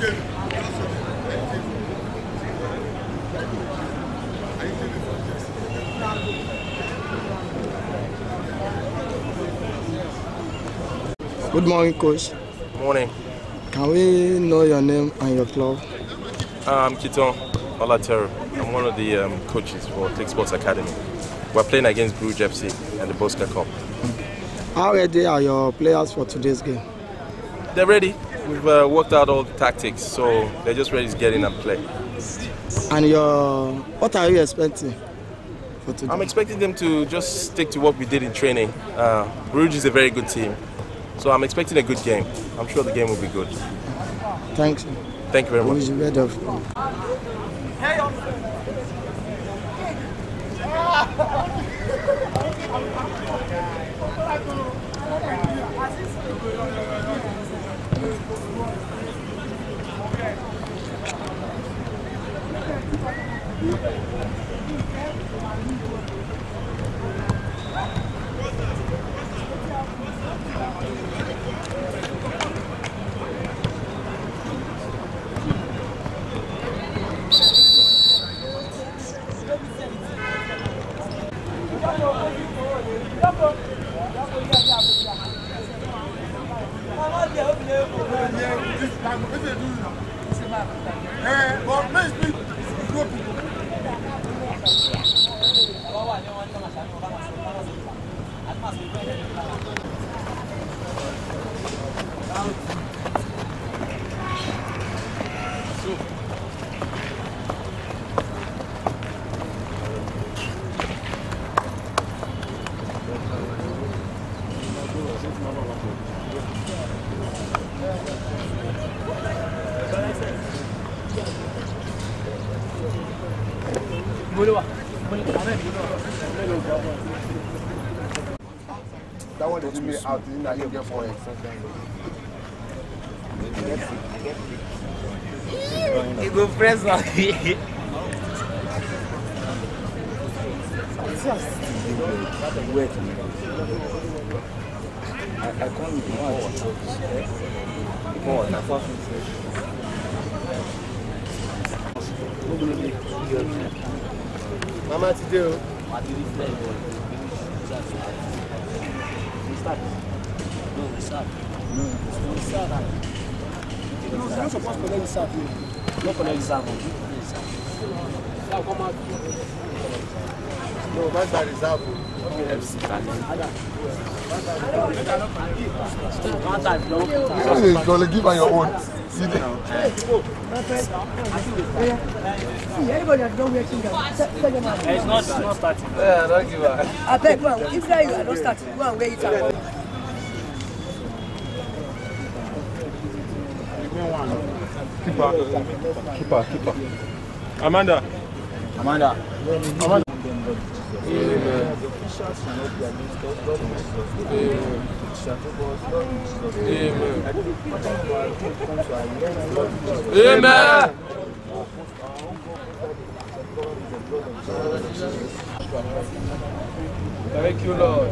Good morning, Coach. Morning. Can we know your name and your club? I'm Kiton Olatero. I'm one of the coaches for Cliquesports Academy. We're playing against Grassroots FC and the Boska Cup. How ready are your players for today's game? They're ready. We've worked out all the tactics, so they're just ready to get in and play. And what are you expecting for today? I'm expecting them to just stick to what we did in training. Grassroots is a very good team, so I'm expecting a good game. I'm sure the game will be good. Thanks. Thank you very much. That one is me out, now you get for it. You go press on I can't Mama today. Start. No, start. No, start. No, you're not supposed to let it start. Not connect the start. Now come out. No, my side is out. FC. You're going to give on your own. See there. Everybody has done working. It's not starting. Yeah, don't give up. I beg, go on. If you are not starting, go and wait it out. Keeper. Amanda. Amen. Thank you, Lord.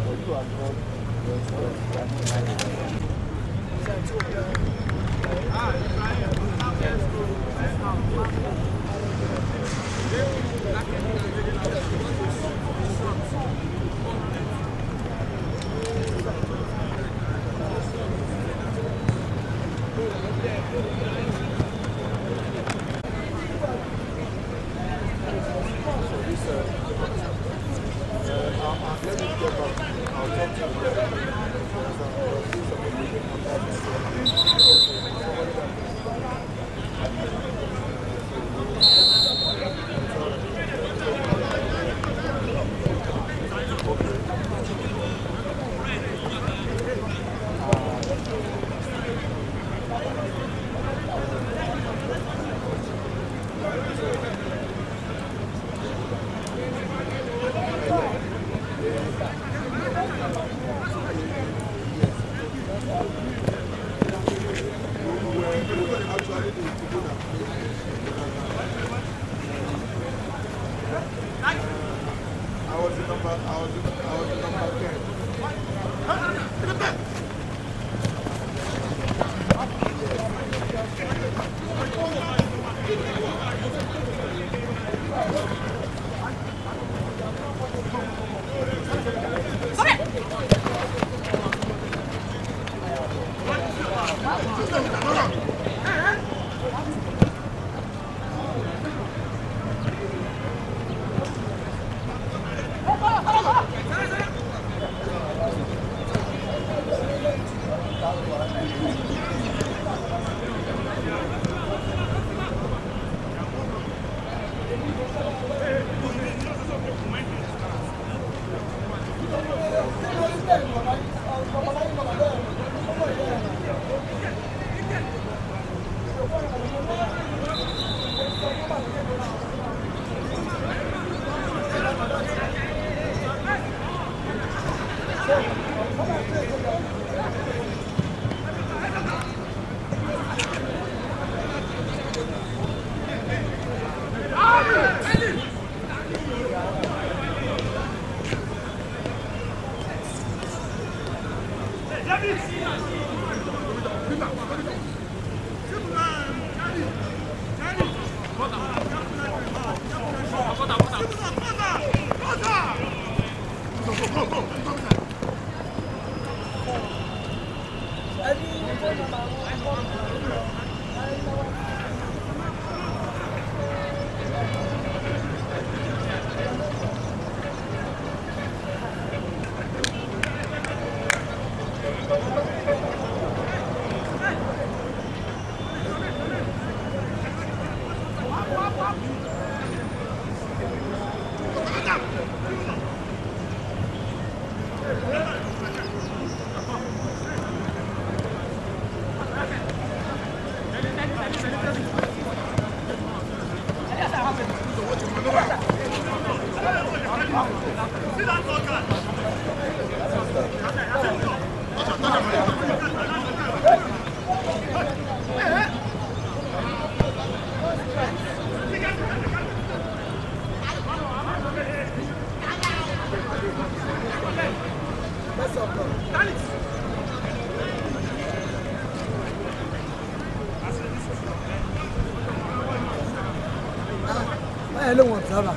I don't want to.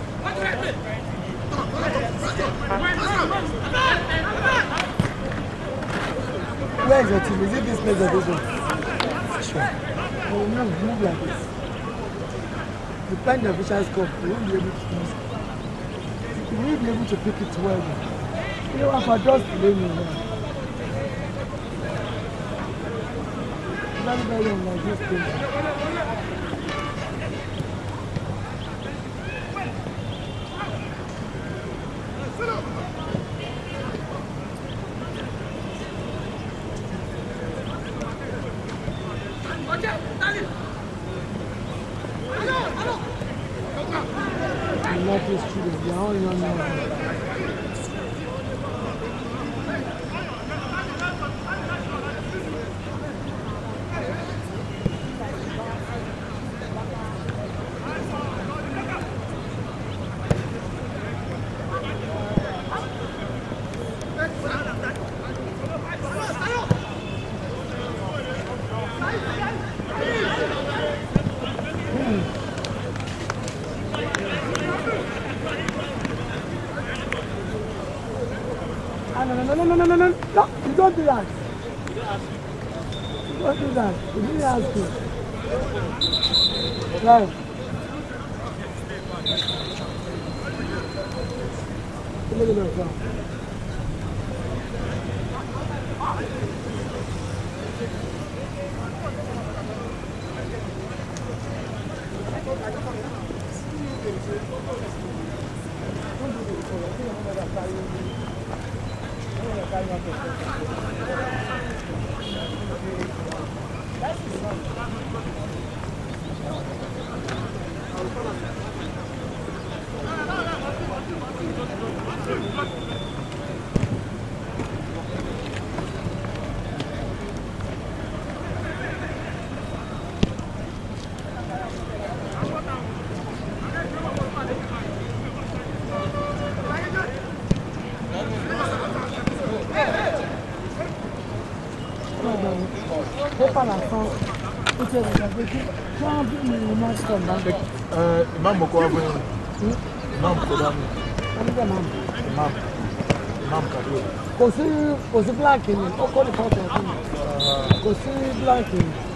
Where is your team? Is it this place or this one? Sure. Oh, move like this. Depend the official scope, you won't be able to use it. You won't be able to pick it well. You know, if I just blame you now. Very young like this thing. Not these students, they are all young now. No, you don't do that. You don't do that. You didn't ask you. Right. Look at that. Imam Mokoabu. Imam Kodami. Imam Kadu. Kò sí black in it. Ó kọ́ ní pọ́ọ̀tù ọ̀tún. Kò sí black in it.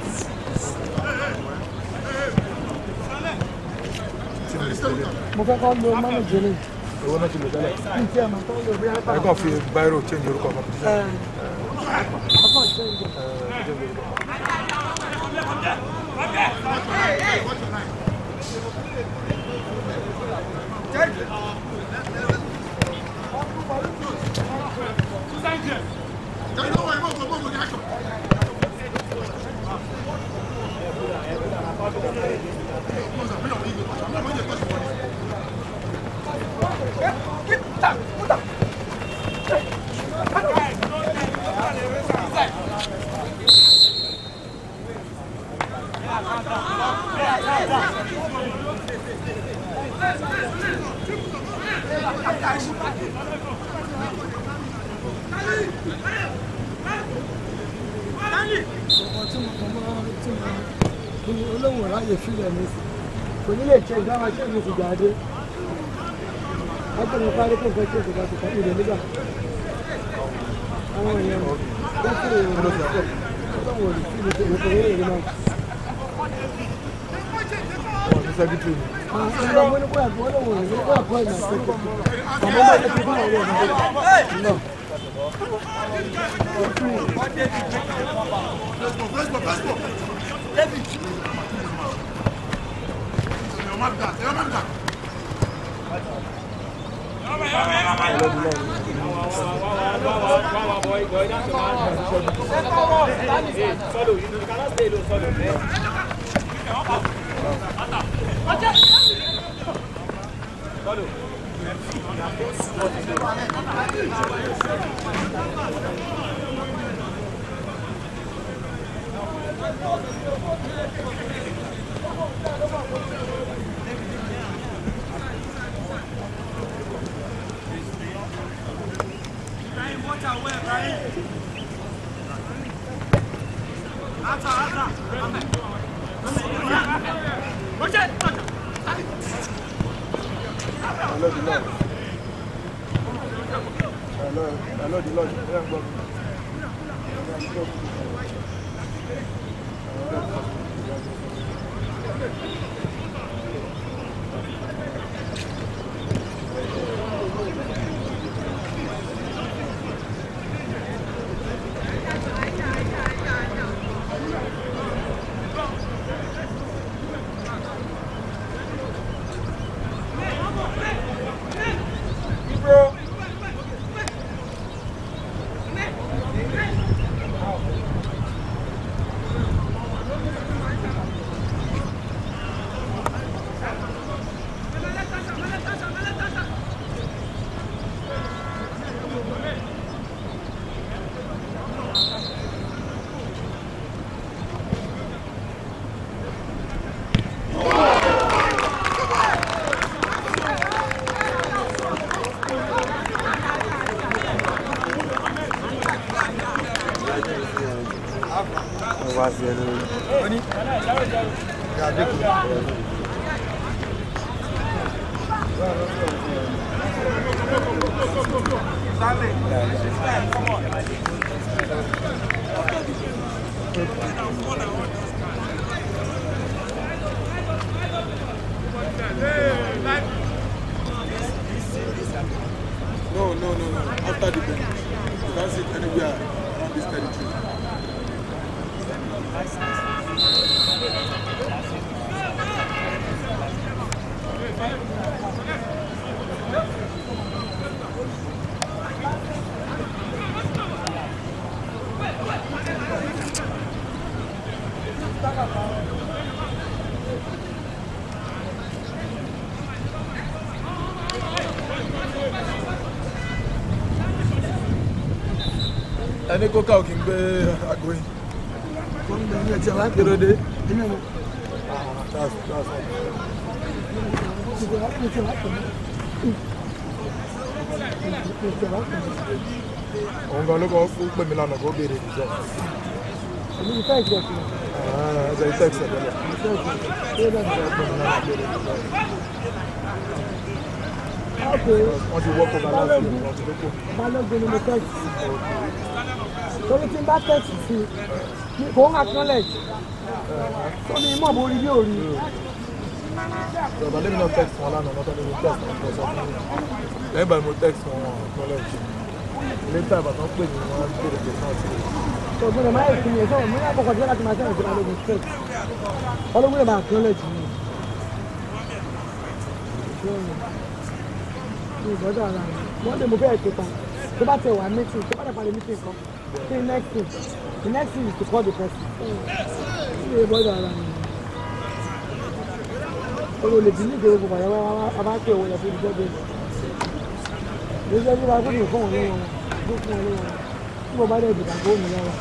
Mo fẹ́ kọ́ lo manager ni. Èwo náà ti lò tẹ́lẹ̀. Kí n tí ẹ máa tọ́ lò bí a bá. Ẹ kàn fi báírò change orúkọ competition. Ọkọ̀ change. Olóhùn ráyè fílẹ̀ mi sí. Kò ní lè ṣe ìdáwà ṣe ìlú ti gbàdé. Ọjọ́ mi parí kò fẹ́ ṣe ìgbà tó kọ́ ìdè nígbà. Àwọn èèyàn wọ́n sì rè wọ́n lọ́sọ̀. Ọlọ́run ò lè fi ìlú tó ìwé èrè náà. Wọ́n ti sẹ́kítírì. Ìlú ọmọ oníkó ẹ̀kọ́ olóhùn rẹ̀ ló kọ́ ẹ̀kọ́ ìgbà tó kọ́. Bàbá máa ti fi fún àwọn ọ̀rẹ́ náà. No. After the game, you can't sit anywhere around this territory. Ẹni kó ká òkè ń gbé àgbo yìí. Wọ́n ń gbé ẹ̀jẹ̀ wá Kí ló dé? Inú mi. That's all. Òun gan ló kọ́ fún pèmí lánàá kó béèrè ìjọ. Èmi ti fẹ́ ìjọ sí i. Ẹ̀jẹ̀ iṣẹ́ ìṣẹ̀lẹ̀. Wọ́n ti wọ́pọ̀ bá láti ìlú wọn ti lóko. Balógun ni mo tẹ́sì sí. Torí tí n bá tẹ́sì sí i, kò ń acknowledge. Tó ní mọ̀ bó rí bí ò rí. Ìjọba lẹ́mi náà text wọn lánàá lọ́tọ́ ní mo text wọn kọ́ sọ fún mi. Lẹ́yìn ìgbà mo text wọn acknowledge. Later ìbàdàn pè mí wọ́n béèrè pé náà sí i. Ṣùgbọ́n ẹ̀ máa ń fi ẹ̀sọ́ mi ní àkọ́kọ́ tí wọ́n láti máa ṣe ìjọba Balógun straight. Balógun lè máa acknowledge mi. Ìgbọ́dọ̀ ara rẹ̀. Wọ́n lè mú bẹ́ẹ̀ tó tán. Tó bá tẹ̀ wá meeting, tó bá tẹ̀ parí meeting kan. The next thing is to call the person. Ìgbọ́dọ̀ ara rẹ̀. Owó lè bí ní ìdèrò gbogbo àyẹ̀wò abáńkè owó yẹn fún ìjọba ìlú. Ìjọba ìlú wa kò ní fún òun lọ́wọ́ wọn. Fún òun lọ́wọ́ wọn. Tí mo bá dẹ̀ dìgbà kó mi lọ́wọ́.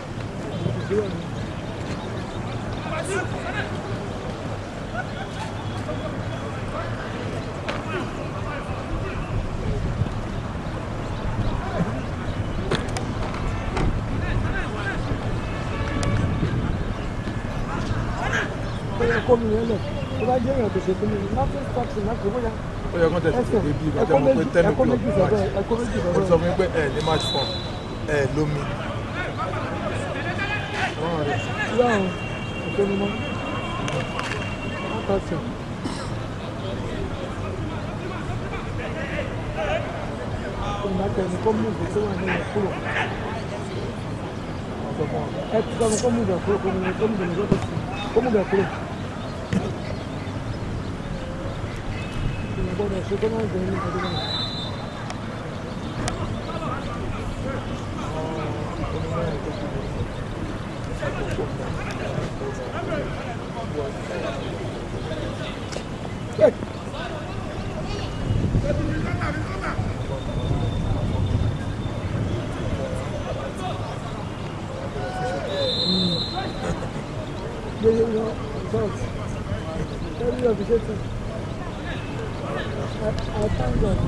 Kó mi yẹn lẹ̀. Tó bá jẹ́ èèyàn tó ṣe fún mi, nothing stops him láti bóyá. Ó yẹ kán tẹ̀sí pé bí ìgbà tẹ́ mọ̀ pé 10 o'clock match. Ó sọ fún mi pé ẹ ní match form ẹ lómi. Yọ̀ọ̀ òkè ni mọ́. Wọ́n tọ́ sí. Ìgbàtẹ̀ ni kó mú ìgbé tó wà nínú kúrò. Ẹ ti sọ fún kó mú ìgbà kúrò, kó mú ìgbà kúrò. Kó mú ìgbà kúrò. Ìgbàgbọ́dọ̀ ṣe tó máa ń jẹ ní ọdún náà. I thank God.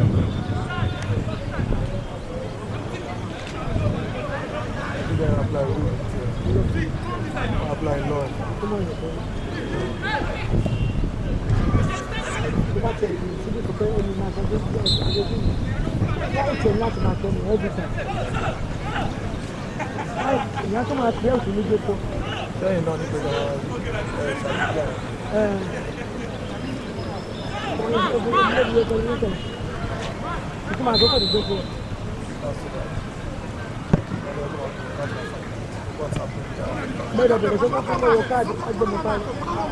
You can apply rule. Apply law. Come on, tó bá tẹ̀ ní síbi kò fẹ́ ẹni máa ṣàjọ́ sí àjọjú mi láì tẹ̀ láti máa tẹ̀ ní every time ìyá tó máa tẹ̀ òsì ní gbogbo. sẹ́yìn náà ní pé ìtumọ̀ àgọ́kọ̀ ní gbogbo. Bẹ́ẹ̀ bẹ̀rẹ̀ sọ́kọ́ fún ọwọ́ káàdì agbẹ̀mọ̀ káàdì.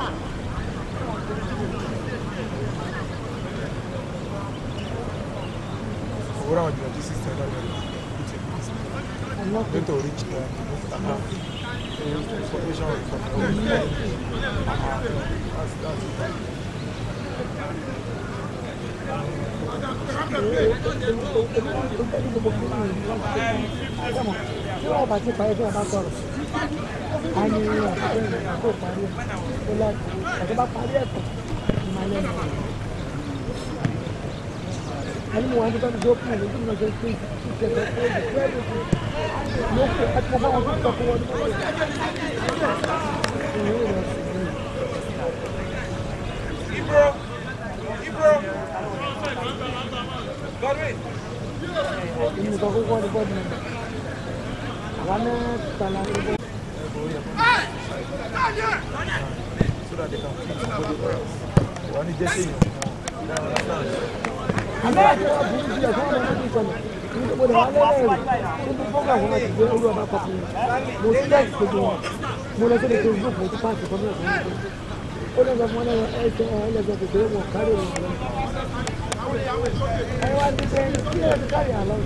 Owó àwọn jùlọ jísí sí ẹ̀dá lẹ́nu. Nítorí reach the information from tí wọ́n bá ti parí tí wọ́n bá sọ̀rọ̀ a ní àkókò ìrìn àkókò parí ẹ̀ tó láti àti bá parí ẹ̀kọ́ ìmọ̀lẹ́ mi. a ní mo wá nípa ìjọ fún ìlú tí mo ṣe pé ìṣẹ̀lẹ̀ pé ìṣẹ̀lẹ̀ ló kó ẹ̀kọ́ bá wọn tó sọ fún wọn nípa ini kau kau di bawah ni. Awalnya tanah itu. Sudah dikampi. Wani jesi. Ada bukti dia sama dengan itu kan. Ini boleh mana ni? Itu program mana dia udah dapat ni. Mesti itu. Mula tu itu grup itu pas itu kan. Orang zaman itu lagi tu dia mau kari. I want to say, here the carry along.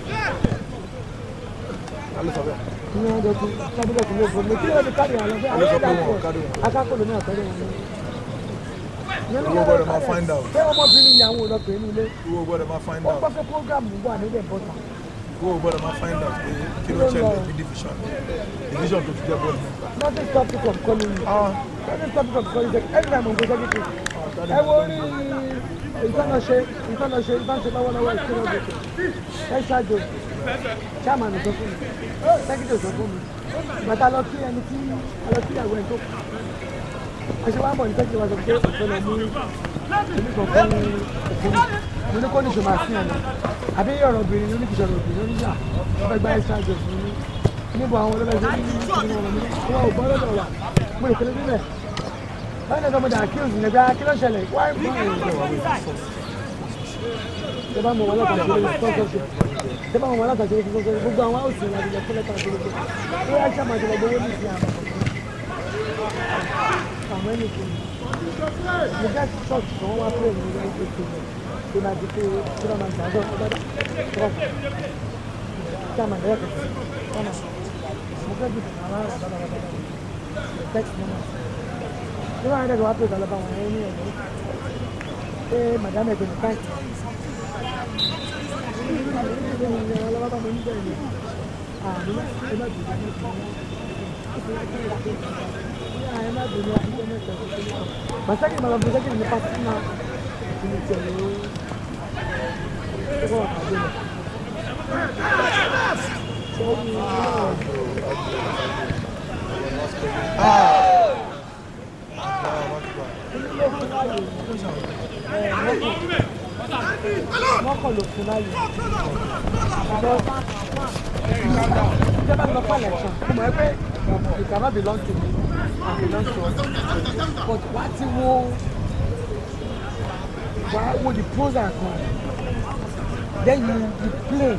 Allo sabe. No, the sabe que eu vou meter the carry along. I can't go now, carry along. You go there, ma find out. Say what feeling you want to anyway. You go there, ma find out. What program you want to get better. Go there, ma find out. Kilo change the division. Division to get ball. Nothing stop you from calling me. Nothing stop you from calling me. Every time I'm going to get it. I worry. Ìtọ́nà ṣe lọ́wọ́lọ́wọ́ ìṣúná gbèsè ẹ ṣáájú chairman sọ fún mi secretary sọ fún mi bàtà lọ sí ẹni tí ìyàwó ẹ̀ tó kù ẹṣẹ́ wá bọ̀ ní secretary wá sọ pé ìfẹ́ lọ mú èmi kan fún òfin mo ní kó ní ṣòmà sí ẹ̀nà àbí ọ̀rọ̀ obìnrin ní kìsọ̀rọ̀ obìnrin oníjà wọ́n fẹ́ gba ẹ̀ ṣáájú fún mi níbo àwọn olóbẹ̀ṣẹ́ ní ìṣẹ̀lẹ̀ ọ̀rọ̀ mi wọ́n ò gbọ́ lọ́dọ̀ wà mo lè kéré níbẹ̀. Why not somebody accused me? Kilo shele. Why? Teba mo wala kan ṣe sponsorship. Teba mo wala kan ṣe sponsorship. Gbogbo àwọn house la di fún leta ṣe. Ó yá ṣá ma jẹ gbogbo ní ìyá. Àwọn ẹni kò. Mo ga church kan wá pray ní ilé ìgbésẹ̀. Tó na di pé kí ló máa gbàgbọ́ ọ̀dọ́. Chama dẹ́kọ̀. Chama. Mo fẹ́ bí àwọn ará bàbá. Text me. Nếu ai đây có áp lực là bằng này như vậy, thế mà đám này thì phải. Là bắt đầu mình chơi này. Đúng rồi, em bắt đầu em bắt đầu Masa que me lo puse que me pasa una. Wọ́n kọ̀ ló fún láyé. Ìjọba lọ fún election. Mo mọ̀ pé you cannot belong to me and belong to us. But wá tí wo the pros and cons. Then you play.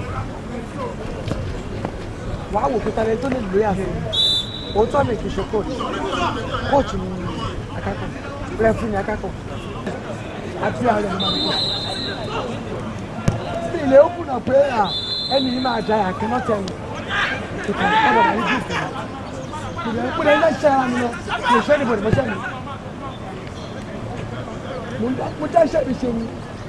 Wàá wò pé tàbí tó lè lóye àfihàn. Òótọ́ mi kì í ṣe coach ni akẹ́kọ̀ọ́ referee ni akẹ́kọ̀ọ́ àti ààrẹ ni màá kọ́. Sí ilé òkú náà pé ẹni yìí máa jà yàn cannot tell you ìkànnì ọ̀dọ̀ àyè jù fún mi. Ìlẹ̀ ń pínlẹ̀ ilé-iṣẹ́ ara mi lọ kì í ṣe é níbo ìmọ̀ṣẹ́ mi. Mo jẹ́ iṣẹ́ mi ṣe ni.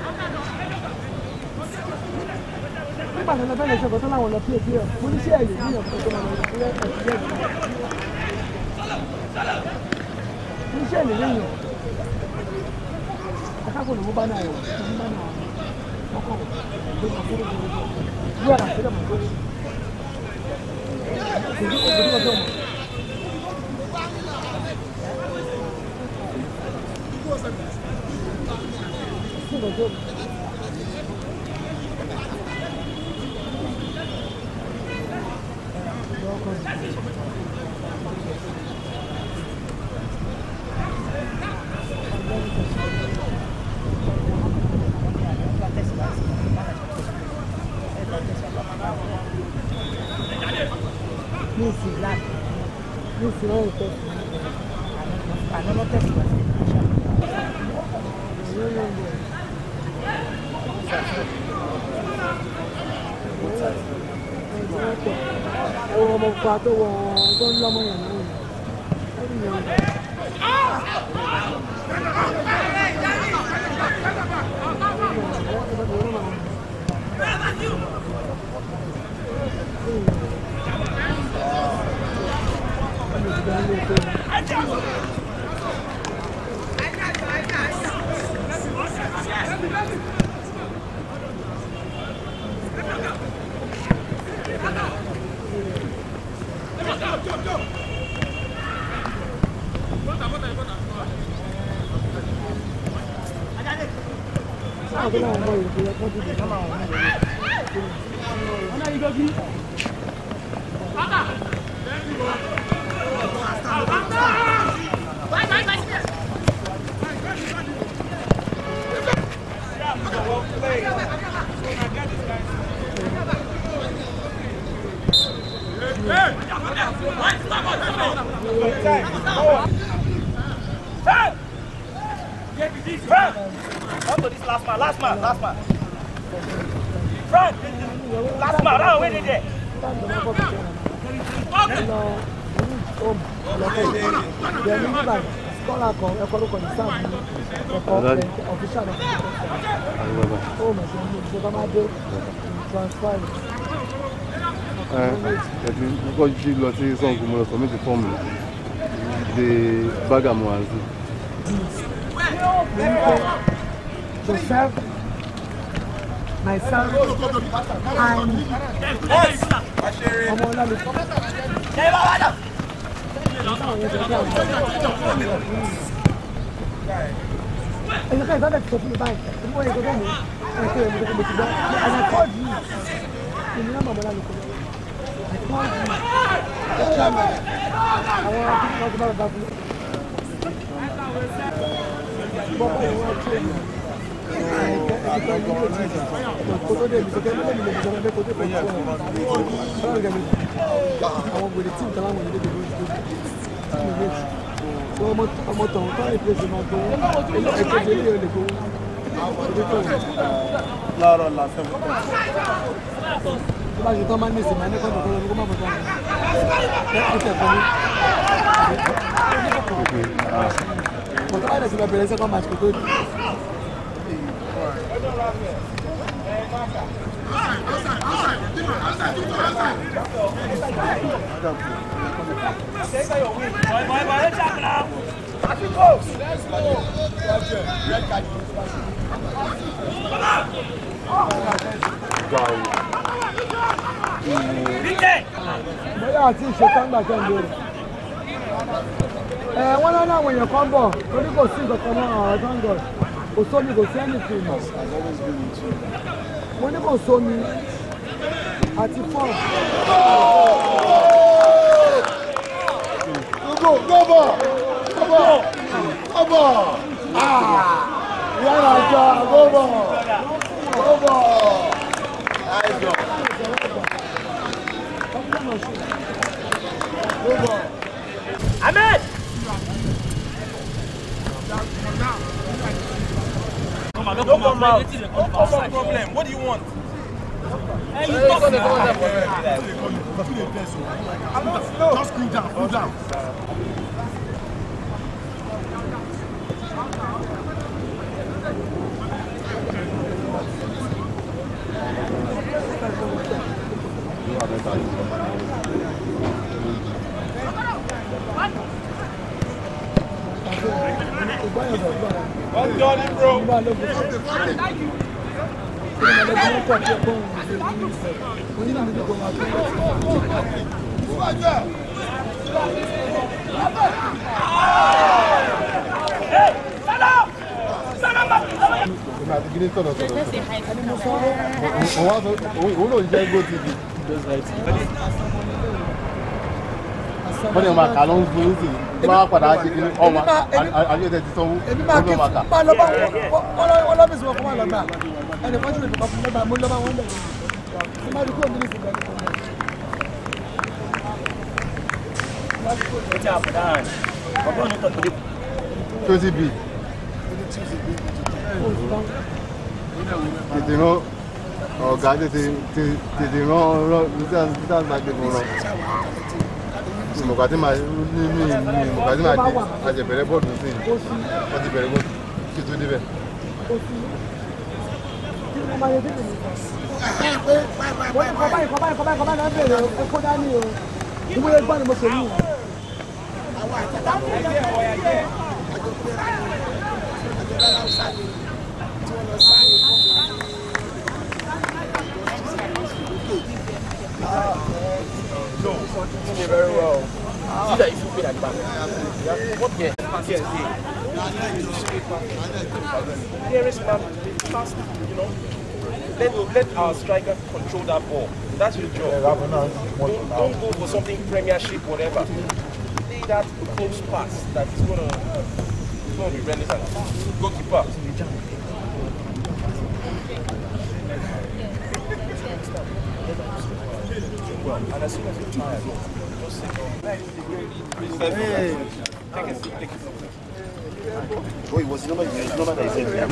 Nígbà tó lọ fẹ́ lọ ṣe ọ̀gọ́ tó láwọn lọ pí èpí ẹ̀ mo ní ṣé ẹ̀yẹ ní ọ̀pọ̀ tó máa lọ sí ilé ẹ̀sìn ẹ̀sìn. Iṣẹ́ ìlú yẹn akáko ló bá náà yọ ló bá náà ọkọ ló máa kúrò lórí yóò rà sílẹ̀ mọ́ lórí ìdí ọjọ́ mọ́. Problem. What do you want? Just cool down, cool down. Well done, bro. ní sọ̀rọ̀. Òun náà jẹ́ Go TV. Wọ́n ní ọmọ àká ló ń gbé ní sí i. Máa padà ṣe kí ni ọmọ àjọyọ̀ ti sanwó. Èmi máa kí máa lọ bá wọn lọ́fíìsì wọn kó máa lọ gbà. Ẹnì kan ṣùgbọ́n ìfọ̀kàn fún mẹ́ta mo lọ́ bá wọn bẹ̀rẹ̀. Ṣé máa rí kúrò nínú ìsìnkú ẹni kan náà? Twenty B. Tètè rán ọ̀gá tètè rán gbàgbé fún rán. Mọ̀kàtí máa dé àjẹbẹ̀rẹ̀ bọ́ọ̀lù sí i. Wọ́n ti bẹ̀rẹ̀ bọ́ọ̀lù kí tó débẹ̀. Kọ́bá náà bẹ̀rẹ̀ ẹ̀kọ́ dání o. Ìwé gbọ́n ni mo ṣe yìí. Very well. See that if you play like that. What here? Here is fast, you know. Let our striker control that ball. That's your job. Don't go for something Premiership, whatever. Play that close pass that is gonna be relevant. Goalkeeper. Well, and as soon as you're tired, just sit down. Hey. Take a seat, take a seat. Oh, it was nobody that is there.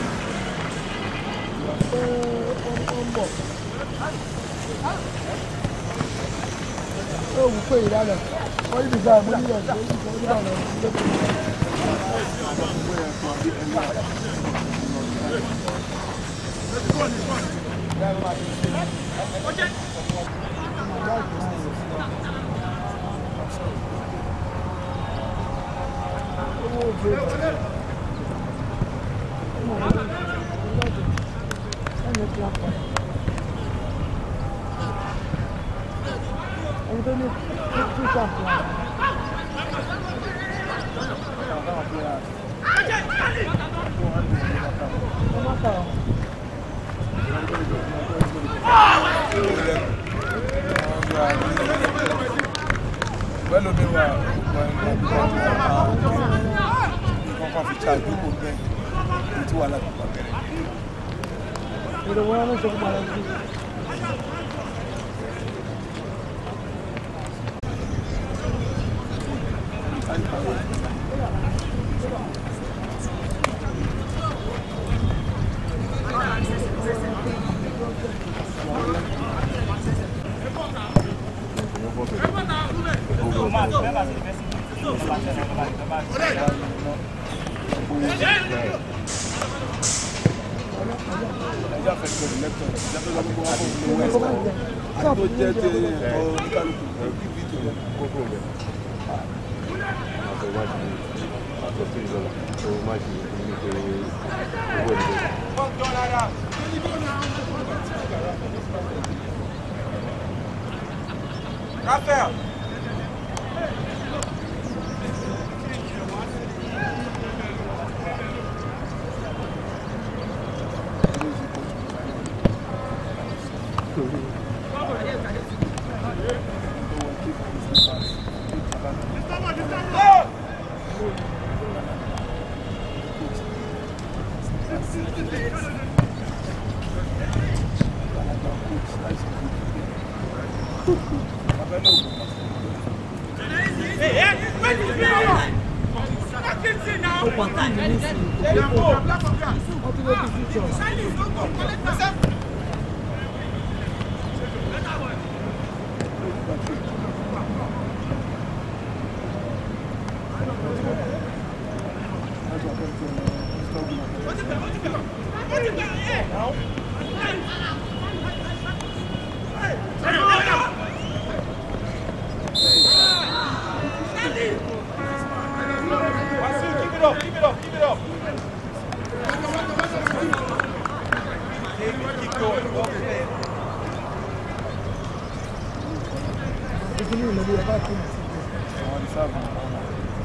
Oh, we pay that. What is that? What is that? Rafael.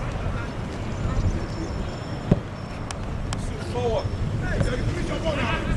Forward.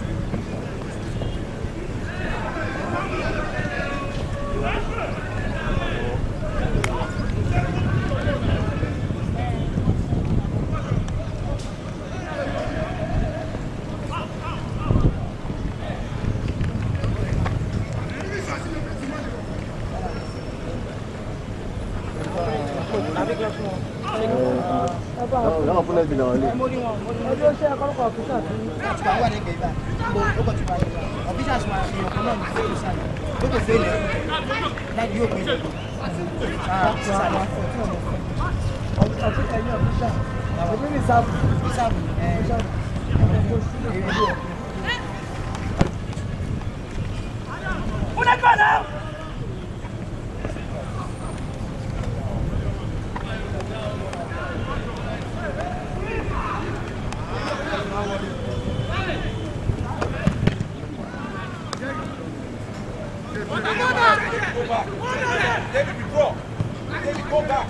Não, não pode não ali. Eu sei agora qual que tá. Agora é que vai. Eu vou te falar. A bicha sua, eu não sei sabe. Eu vou ver. Lá de eu penso. Ah, sabe. A bicha aí, a bicha. A bicha sabe. Una cosa! David, withdraw. David, go back.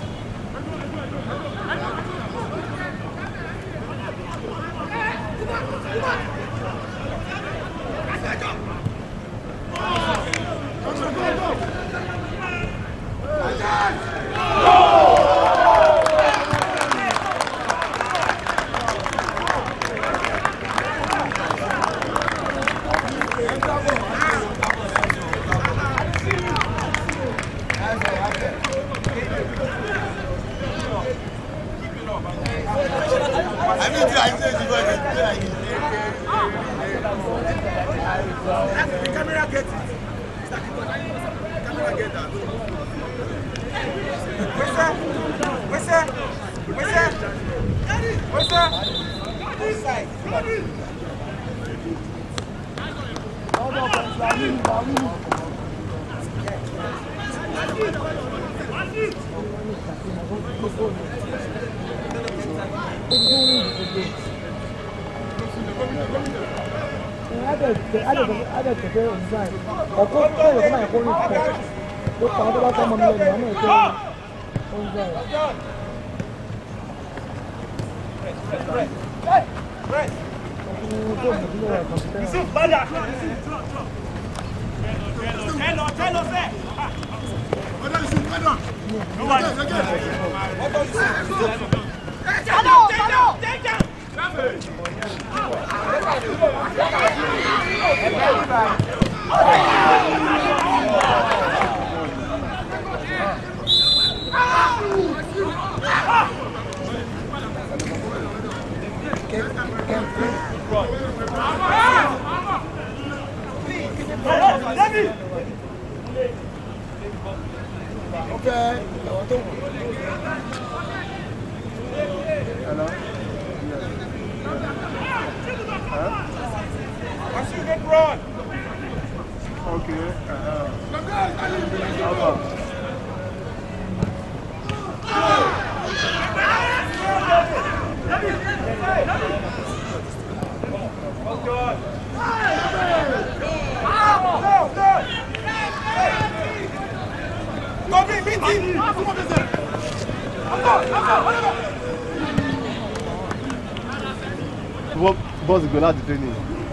Boss go lá de training.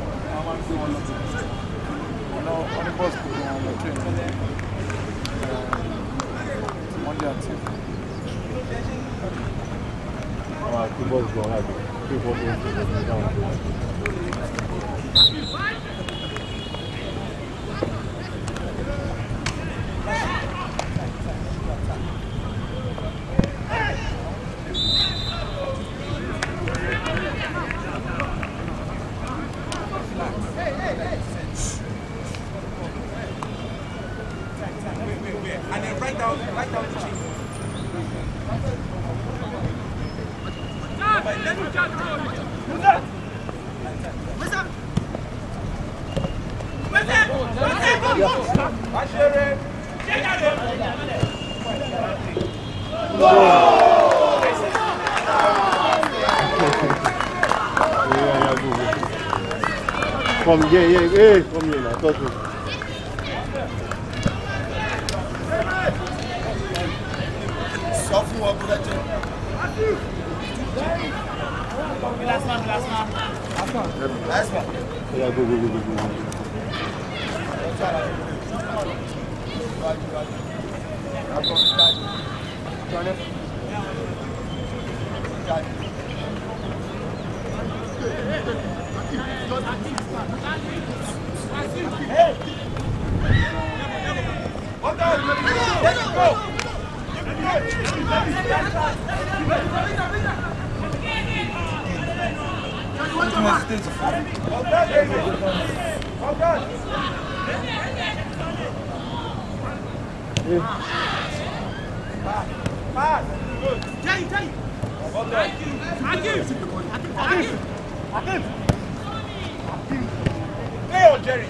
On the bus on the train. Monday and Tuesday. The boss go lá. And then write down the change. Come here, come here now, talk to me. Soft one, Last one. Yeah, go. Jerry.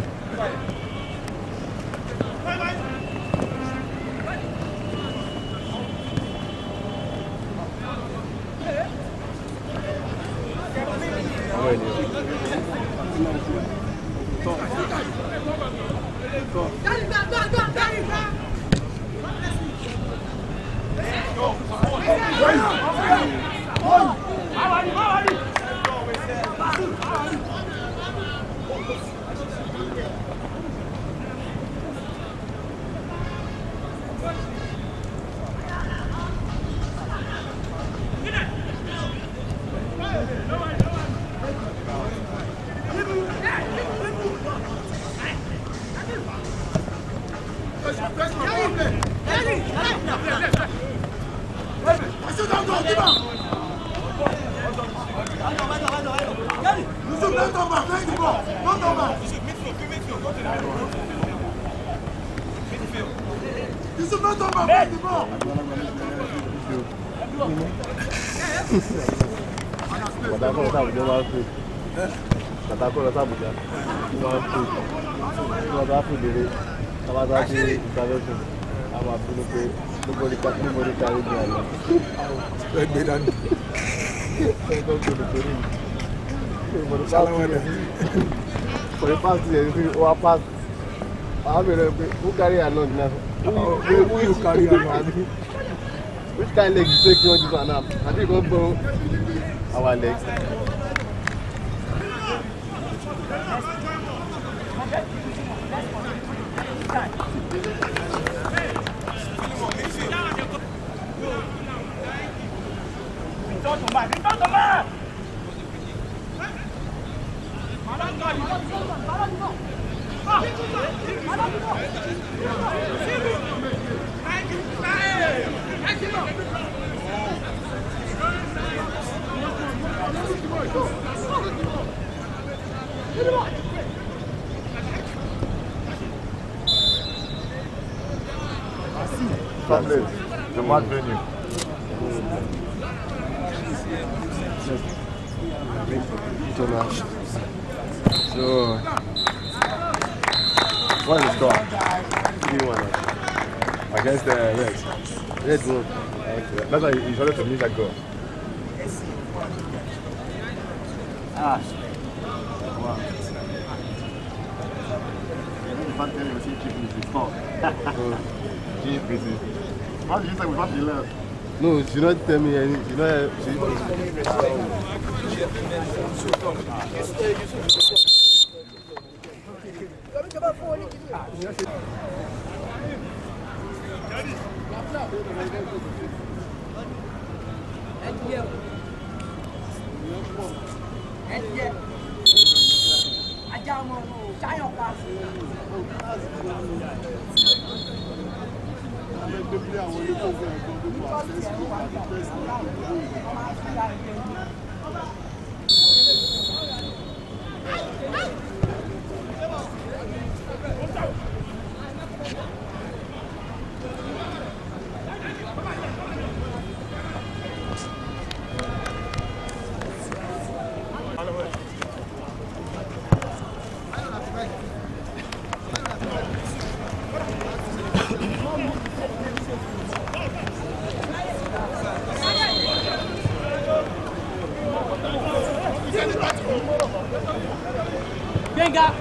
Who carry along now? Who you carry along? Which kind of leg you take on this one now? I think we'll go our legs. The match venue. So, what is score? 3-1 against the Reds. Red goal. That's why you started to miss that goal. Wow. You can't tell me see cheap score. What did you say with what you left? No, she not tell me anything. She not. Venga.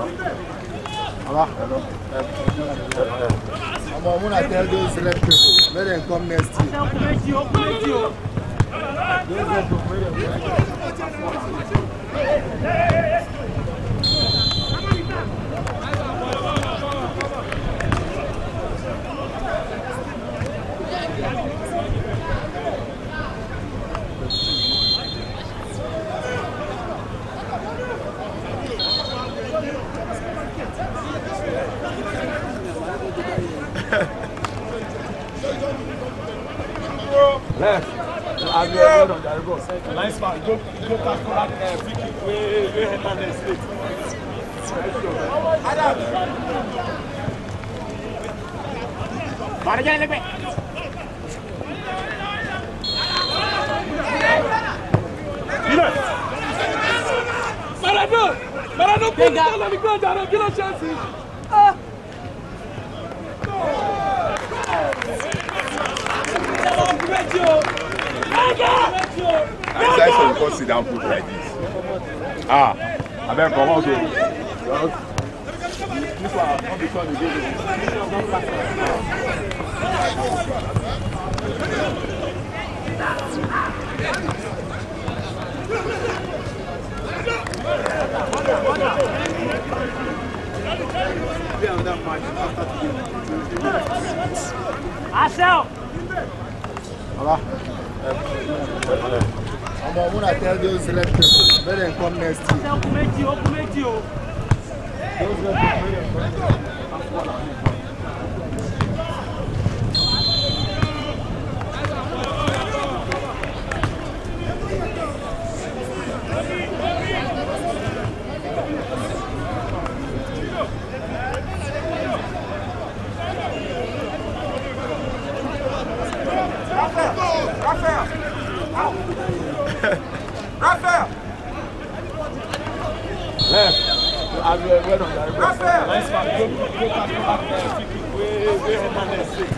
I'm going to tell those select people. Let them come next year. Left. I'm your on the go. Nice man. Go catch that free kick. We enter the street. Adam. Mari jalan lagi. Marano pun dalam ikut jalan kilo chance. I decided to go sit down put like this. I better come out. This one, not the one again. I'm going to tell those red people, let them come next year. Those red people, Raphael! Left. I'm your on the Raphael! Nice man. Go catch that free kick. We enter the street.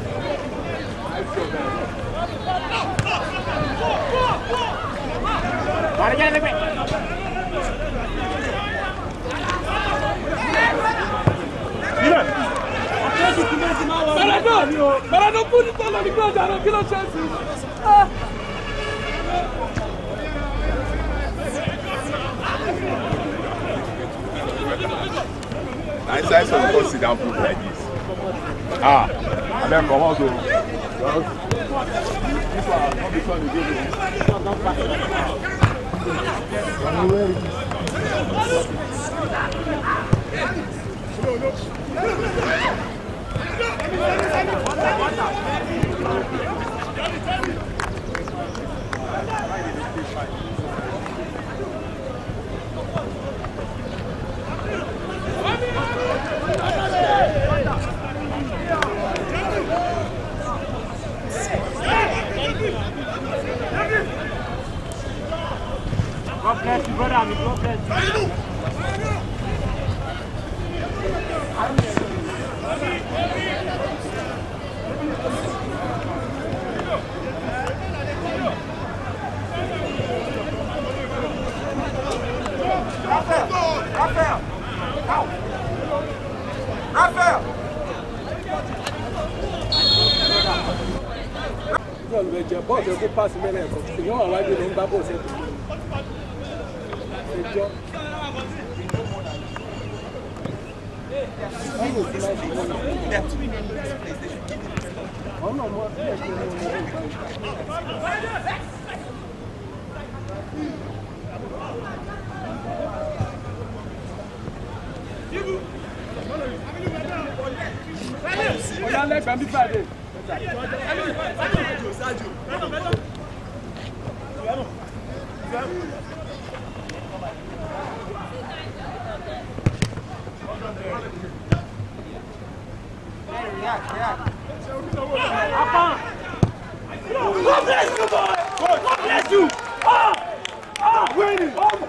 Mari jalan lagi. Marano pun dalam ikut jalan kilo chance. I decided to go sit down put like this. I better come out. This one, not the one God bless you, brother. God bless you. Raphael! Raphael! Bọ́ọ̀lù ẹ̀kọ́ pàṣẹ mẹ́rin ẹ̀kọ́ ìyọ́n àwọn àwájú ló ń bá bọ́ọ̀sẹ̀ tó ẹjọ́ ọ̀yá lẹ́gbẹ̀ẹ́ bí Friday. God bless you, boy! God bless you! Winning!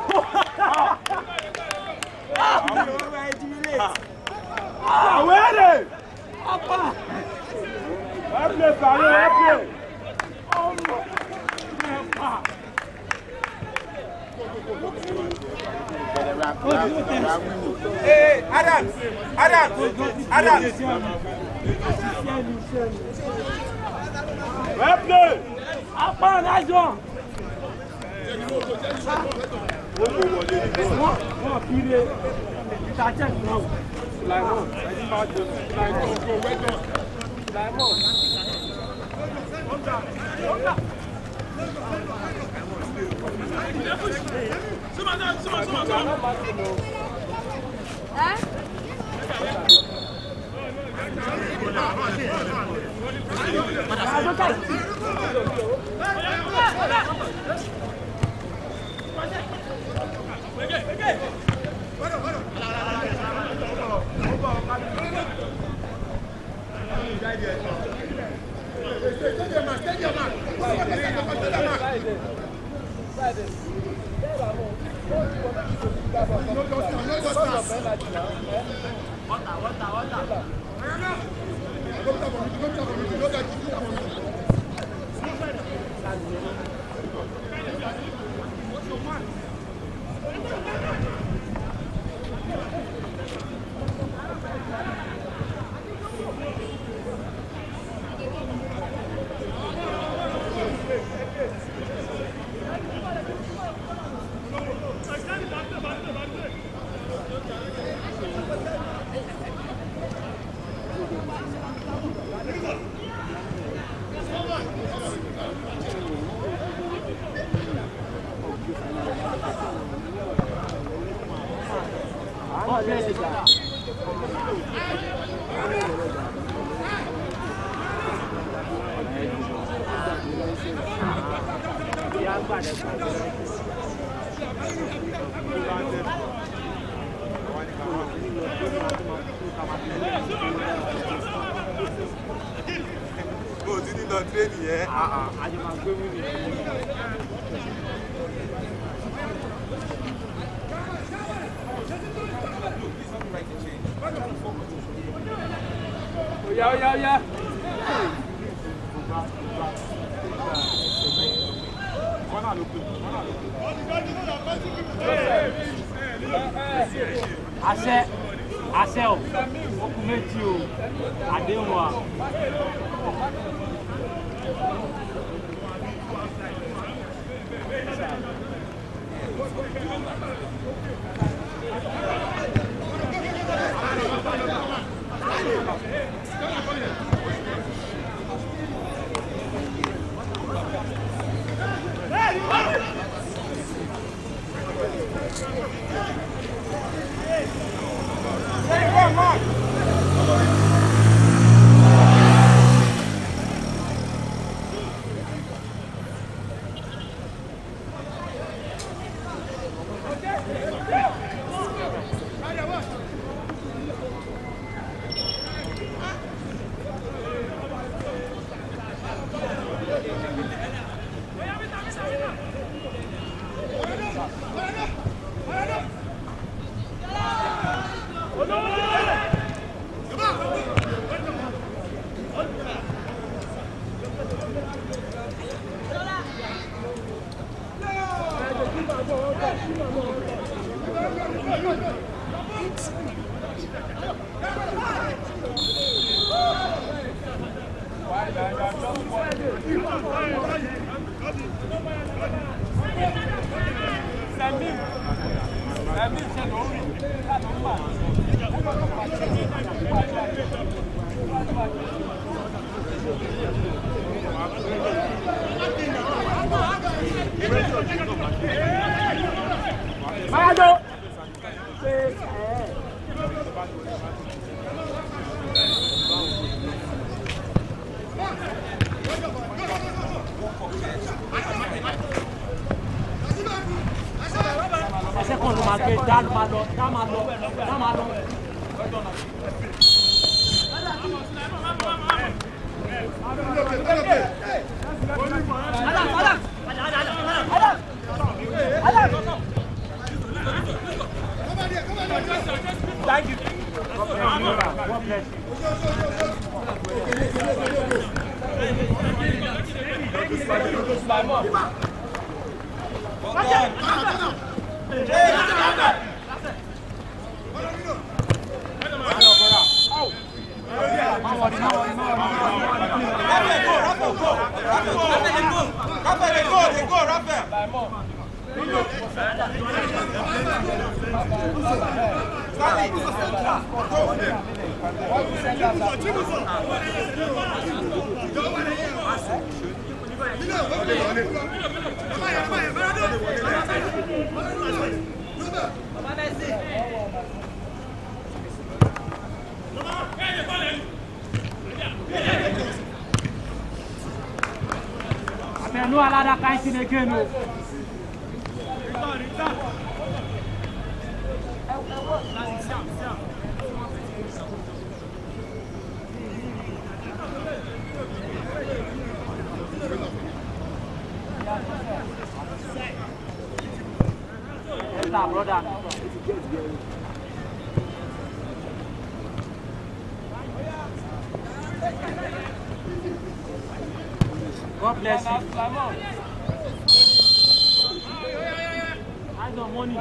Winning! Hey, Adam! Well played. Apa, nice one. One period. It's a check now. Sulaiman. Yeah. Àṣẹ o, okùn méjì o, àdéhùn wa. Thank you. Go. Nous à la cantine again. Brother. God bless you. I got money.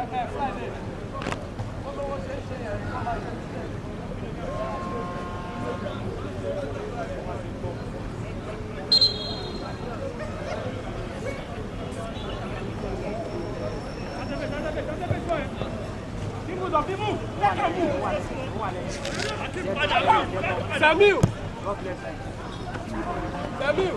Samuel! God bless you. Samuel!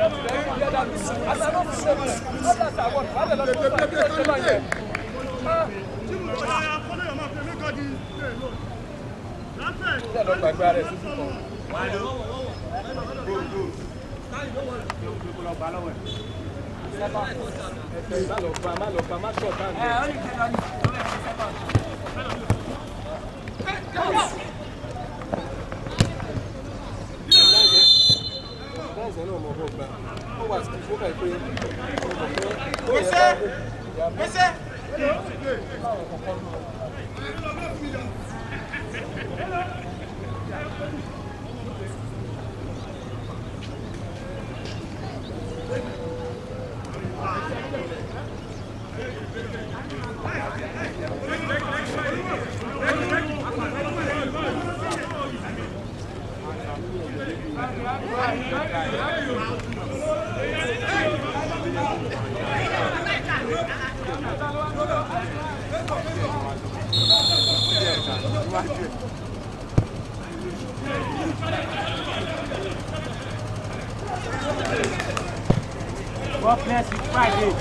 God bless you, Friday.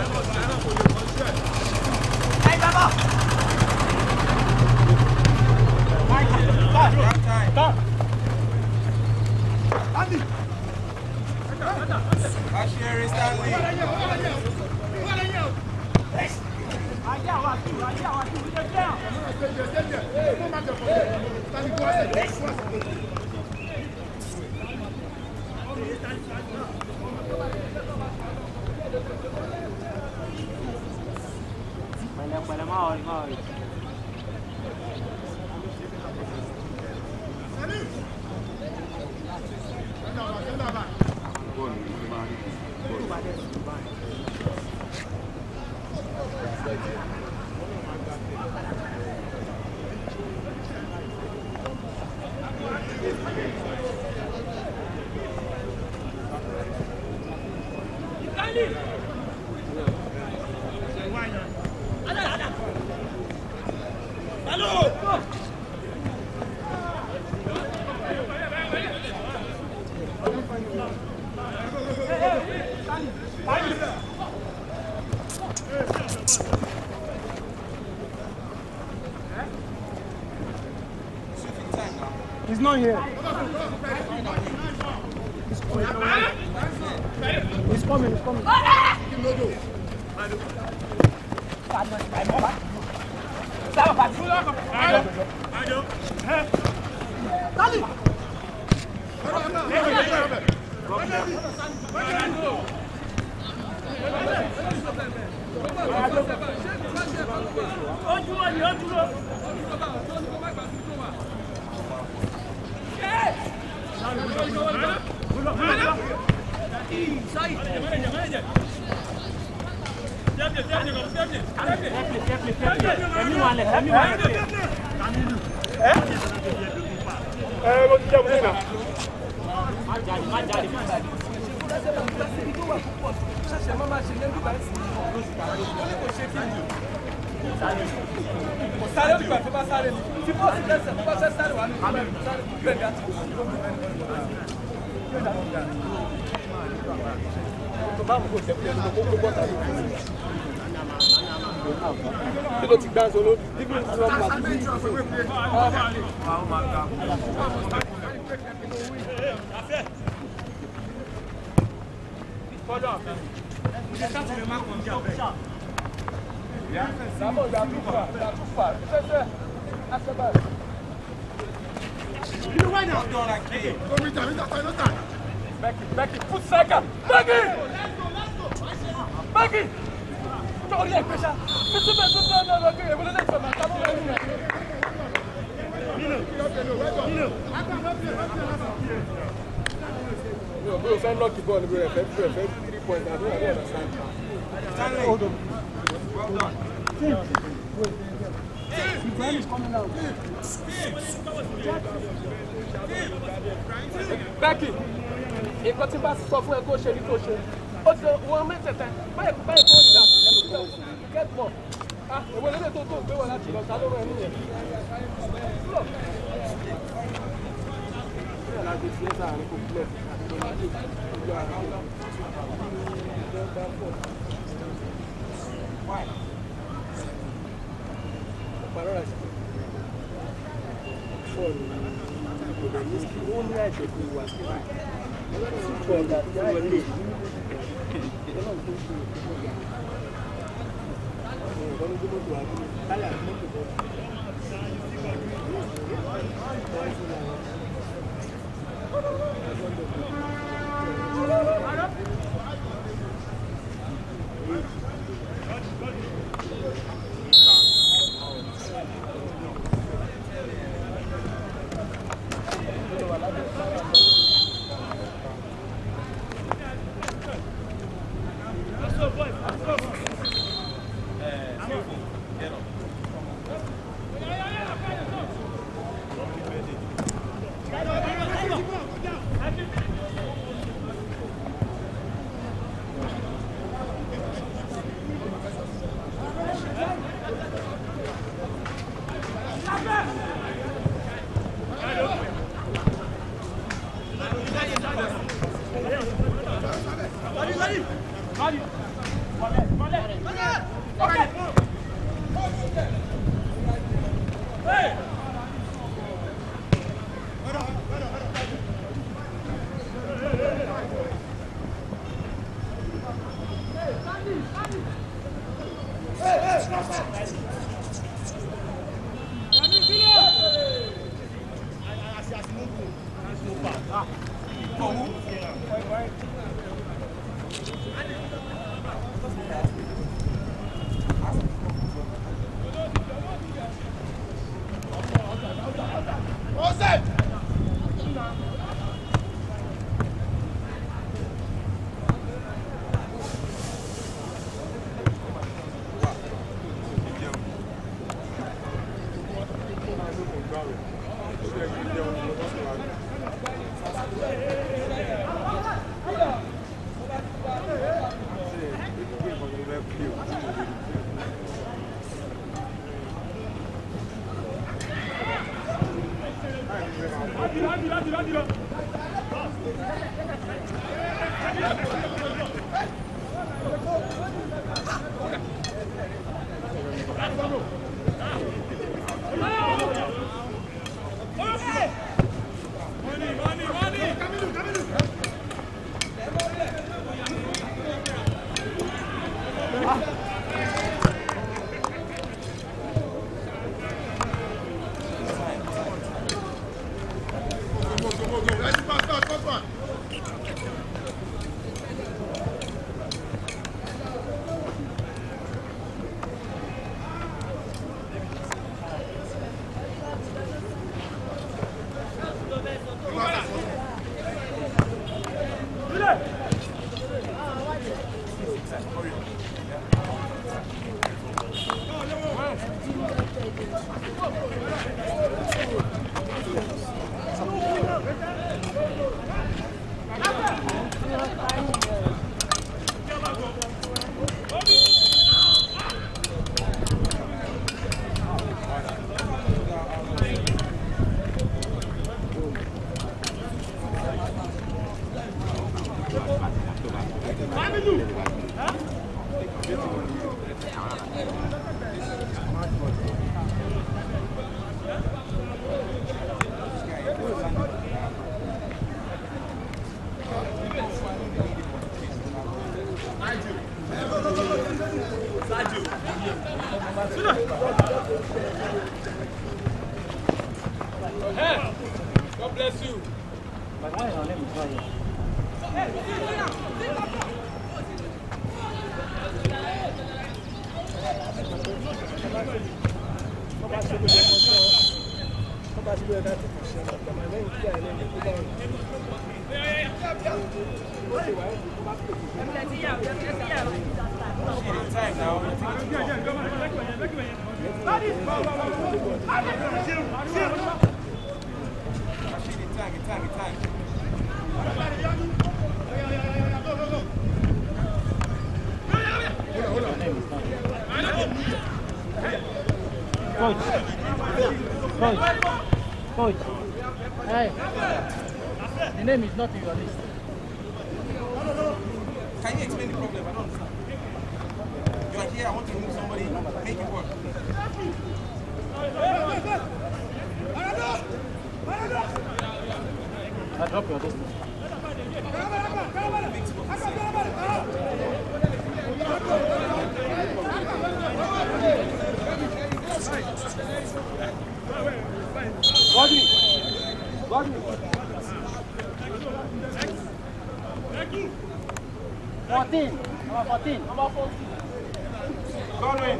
Hey, Baba! Stop! Andy! Asheri Stanley! He's not here. He's coming, he's coming. Becky, put second. Becky! Becky! Don't let pressure. Bro, if I knock the ball, bro, if I 3 points, I don't understand. Hold on. Well done. Ibrahim is coming out. Becky, if you got to stop for a coach, you coach. Also, 1 minute, buy get more. Ah, we will let it go. We will let it go. I don't know anything. Look. Why? God bless you. But why your name is not here? Time now. Time. Coach. Hey. The name is not in your list. Can you explain the problem? I don't understand. You are here, I want to move somebody, make it work. I drop your distance. Godwin. 14. Number 14. Godwin.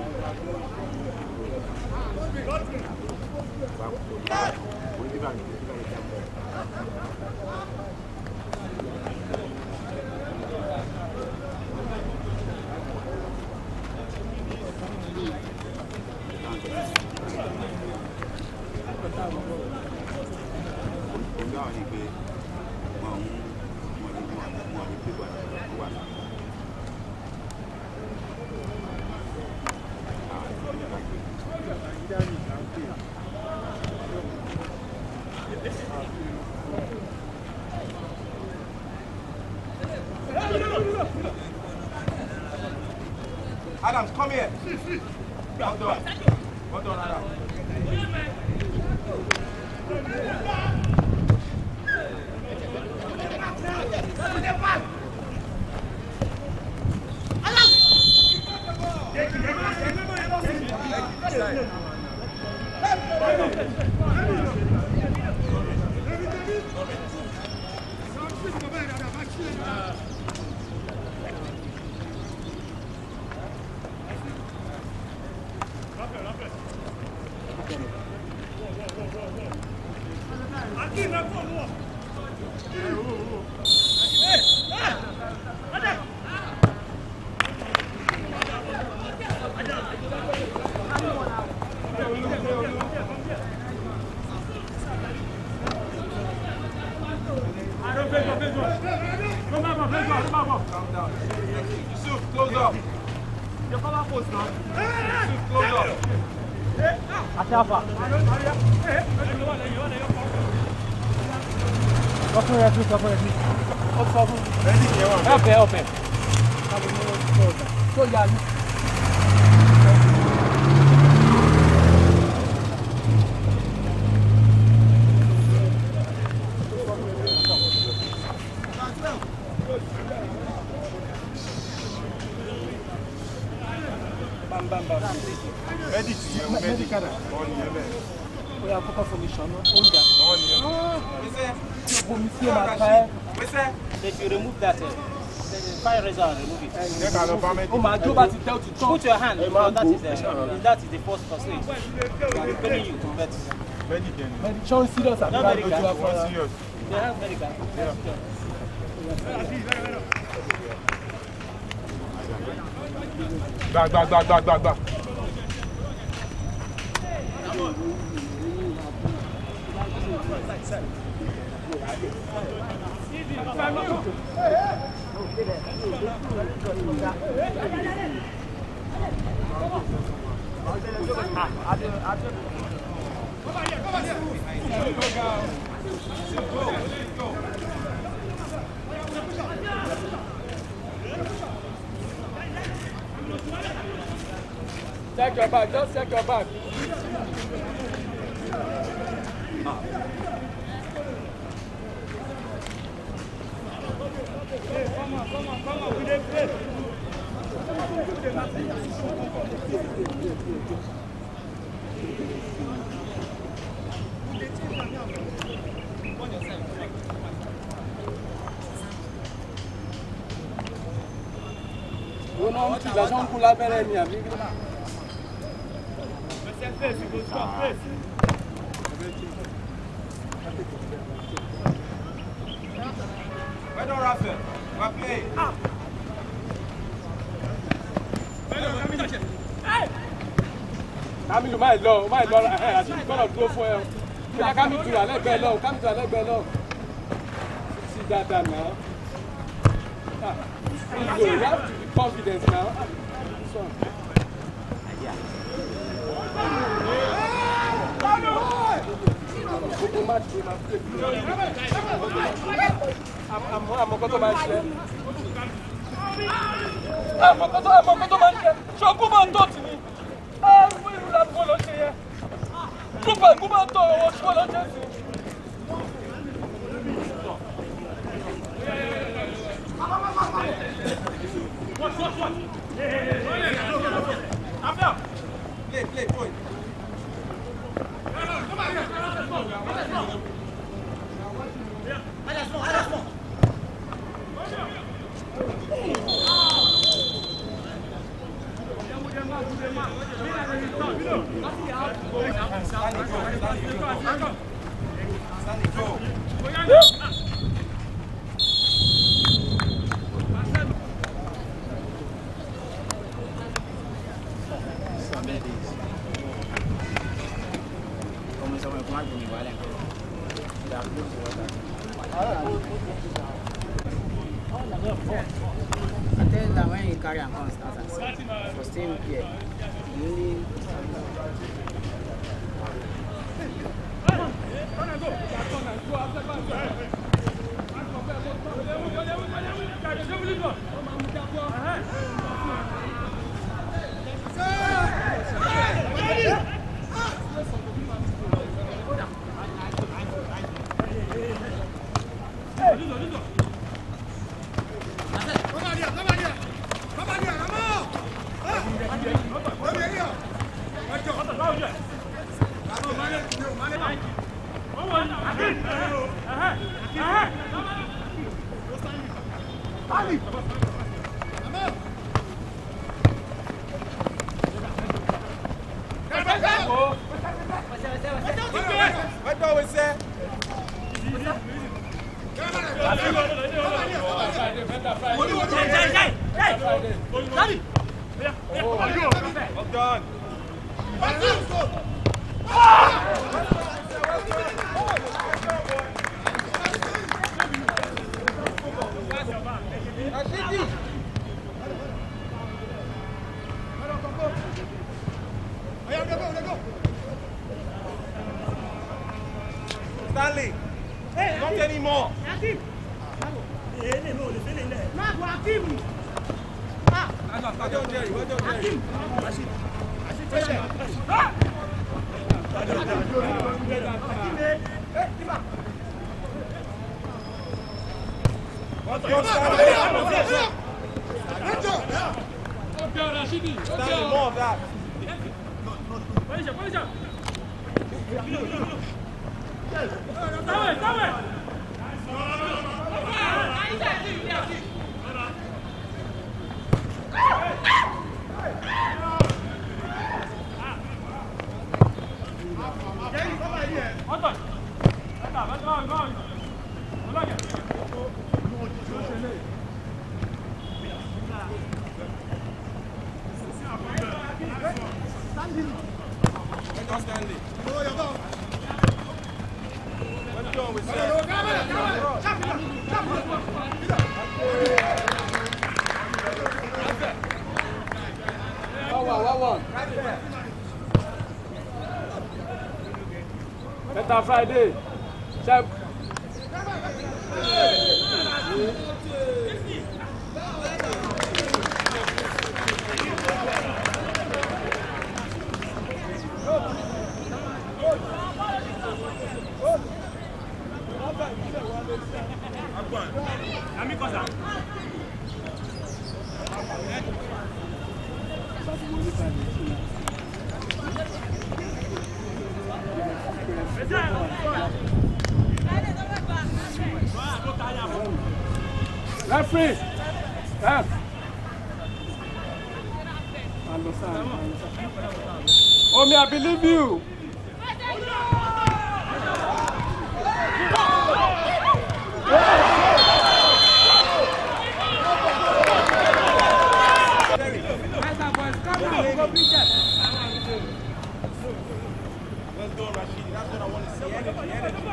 Adams, come here. Well done. Well done, Adams. Close up. Your cover post now. Close up. Atafa. Open. So yeah. We have focus formation on that. If you remove that, fire razor and remove it. Oh my God, to tell to Put your hand. That is the first stage. We are preparing you to bet. Sean serious. No medical. They have medical. Back. Check your back, just check your back. Come on. We didn't play. Non, tu vas en couler la belle ni ami. Why don't Rafael? We're playing. Camilo, my lord, I think God of go for you. You are coming to Alec Bello, come to Alec Bello. See that now. You have to be confident now. This one. I'm going to match them. I'm going to match them. Show come on, talk to me. Play, point. Stanley, not anymore. Stanley, more of that. Better Friday. Check. Referee! F! Omi, I believe you! Let's go, Rashidi. That's what I want to see. Energy.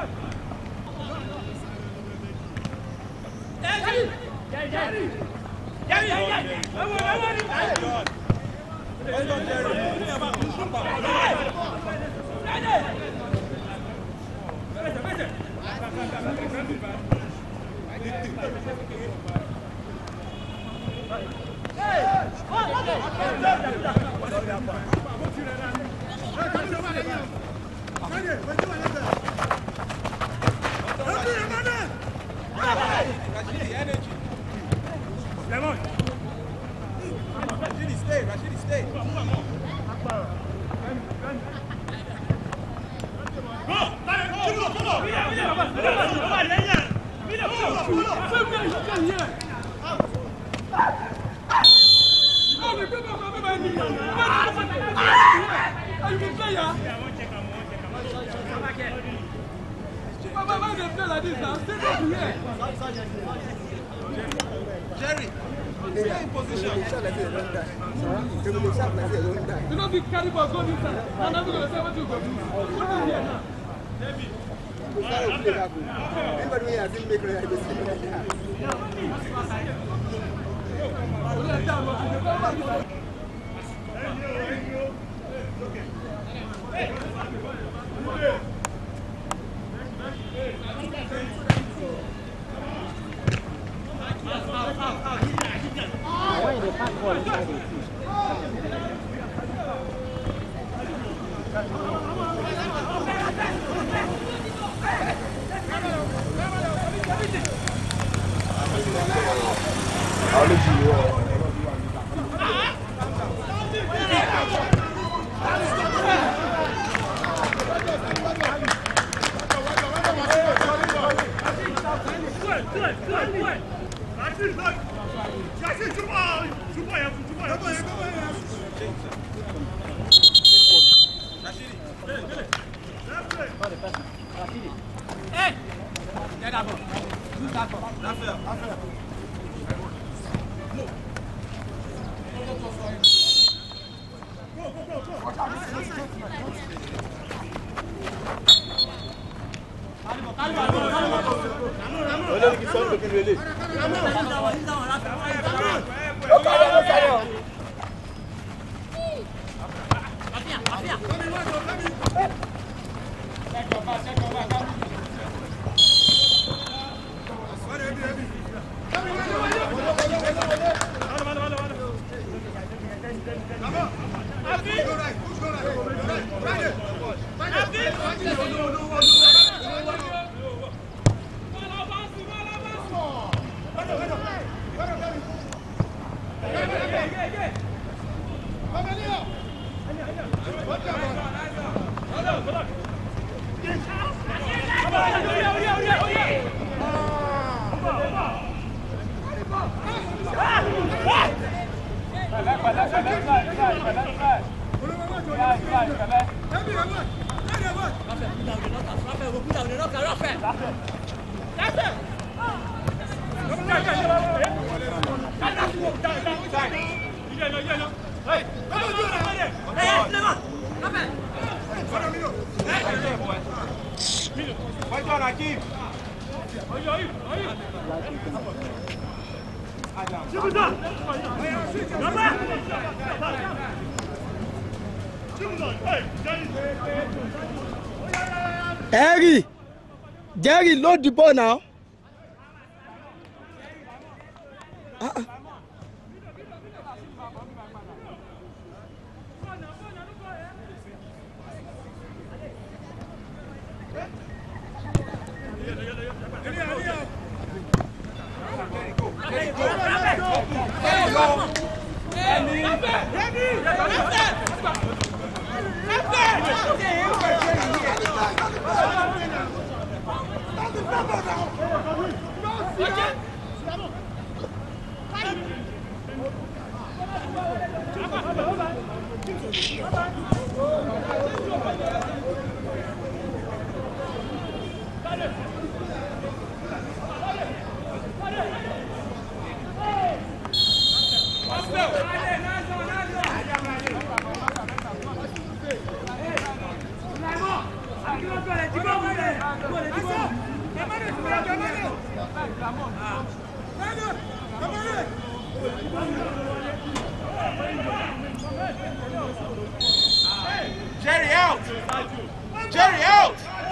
Rashidi, stay. Jerry, stay in position. You know, big carry for goal inside. I'm not going to say what you go do. Put it here now. Why they can't call inside the fish? Jerry, load the ball now. Jerry out! Jerry out!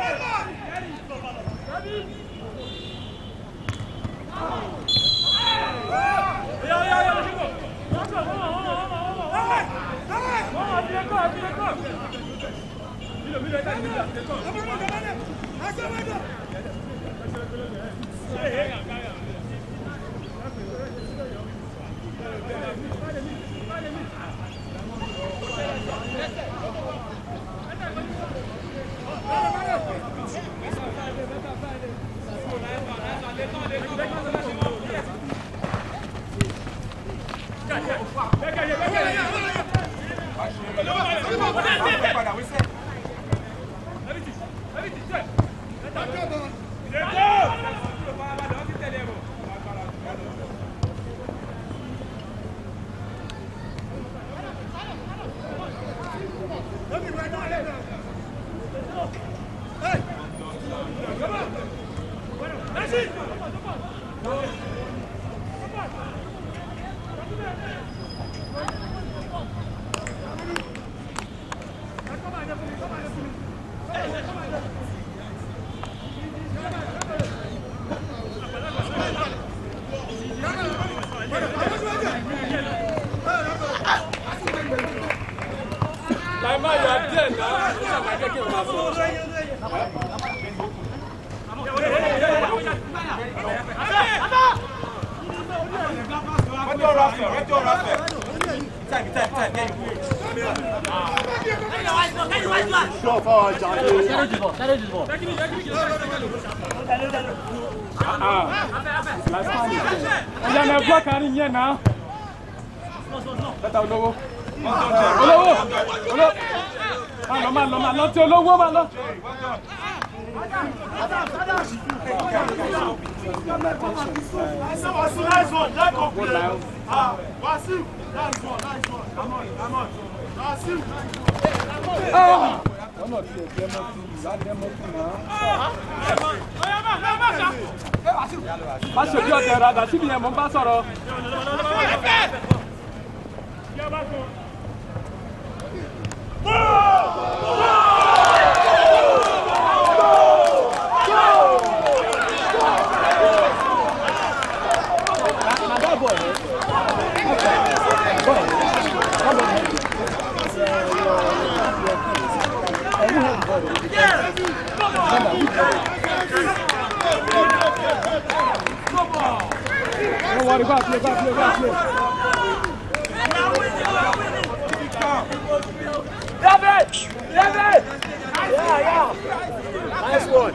Nice one.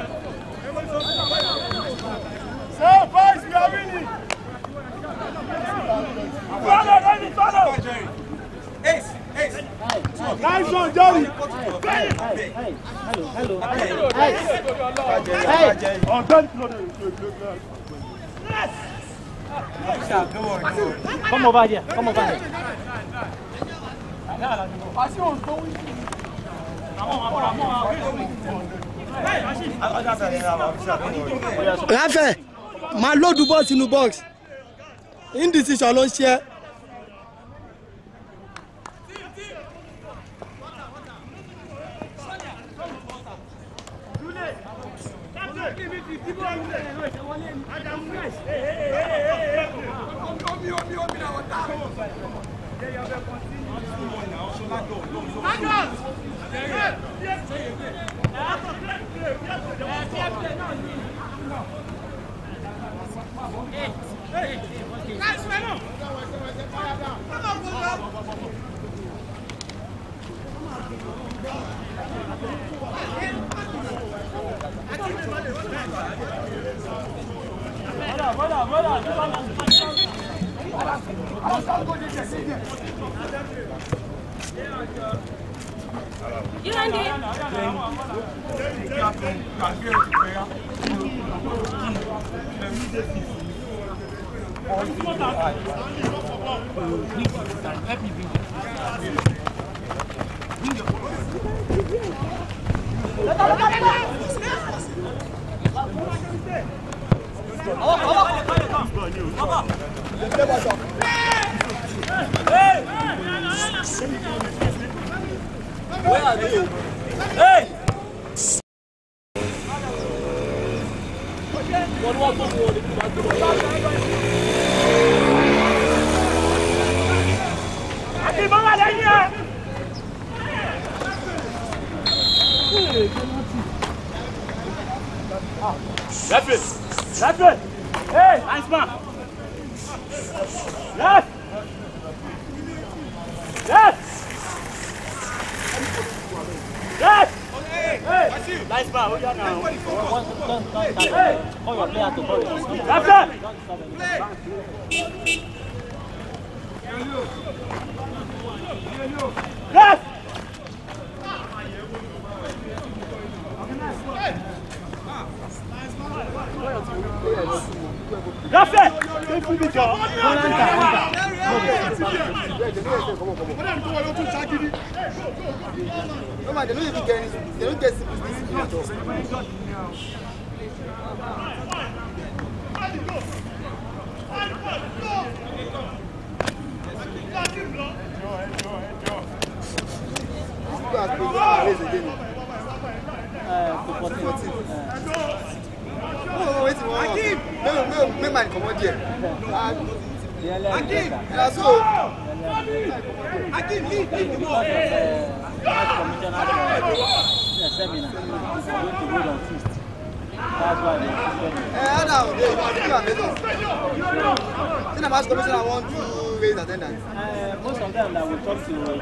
So, boys, we are winning. Follow. Ace. Nice one, Johnny. Hello. Oh, don't. Come over here. Rafael, máa lóòdù bọ́ọ̀ sínú box. Indecision ló ń ṣe. Hey. You and Where are you? Hey! Left it! Left it! Hey! Nice man! Left! Left! Left! Hey! Nice man, hold on now. Hey! Call your player to call it. Left it! Left! Left it! No man, they don't even get anything. They don't get this at all. Make man come on here. Akim, leave the ball. Seminar. Going to hold on feast. That's why I want to raise attendance. most of them that will talk to and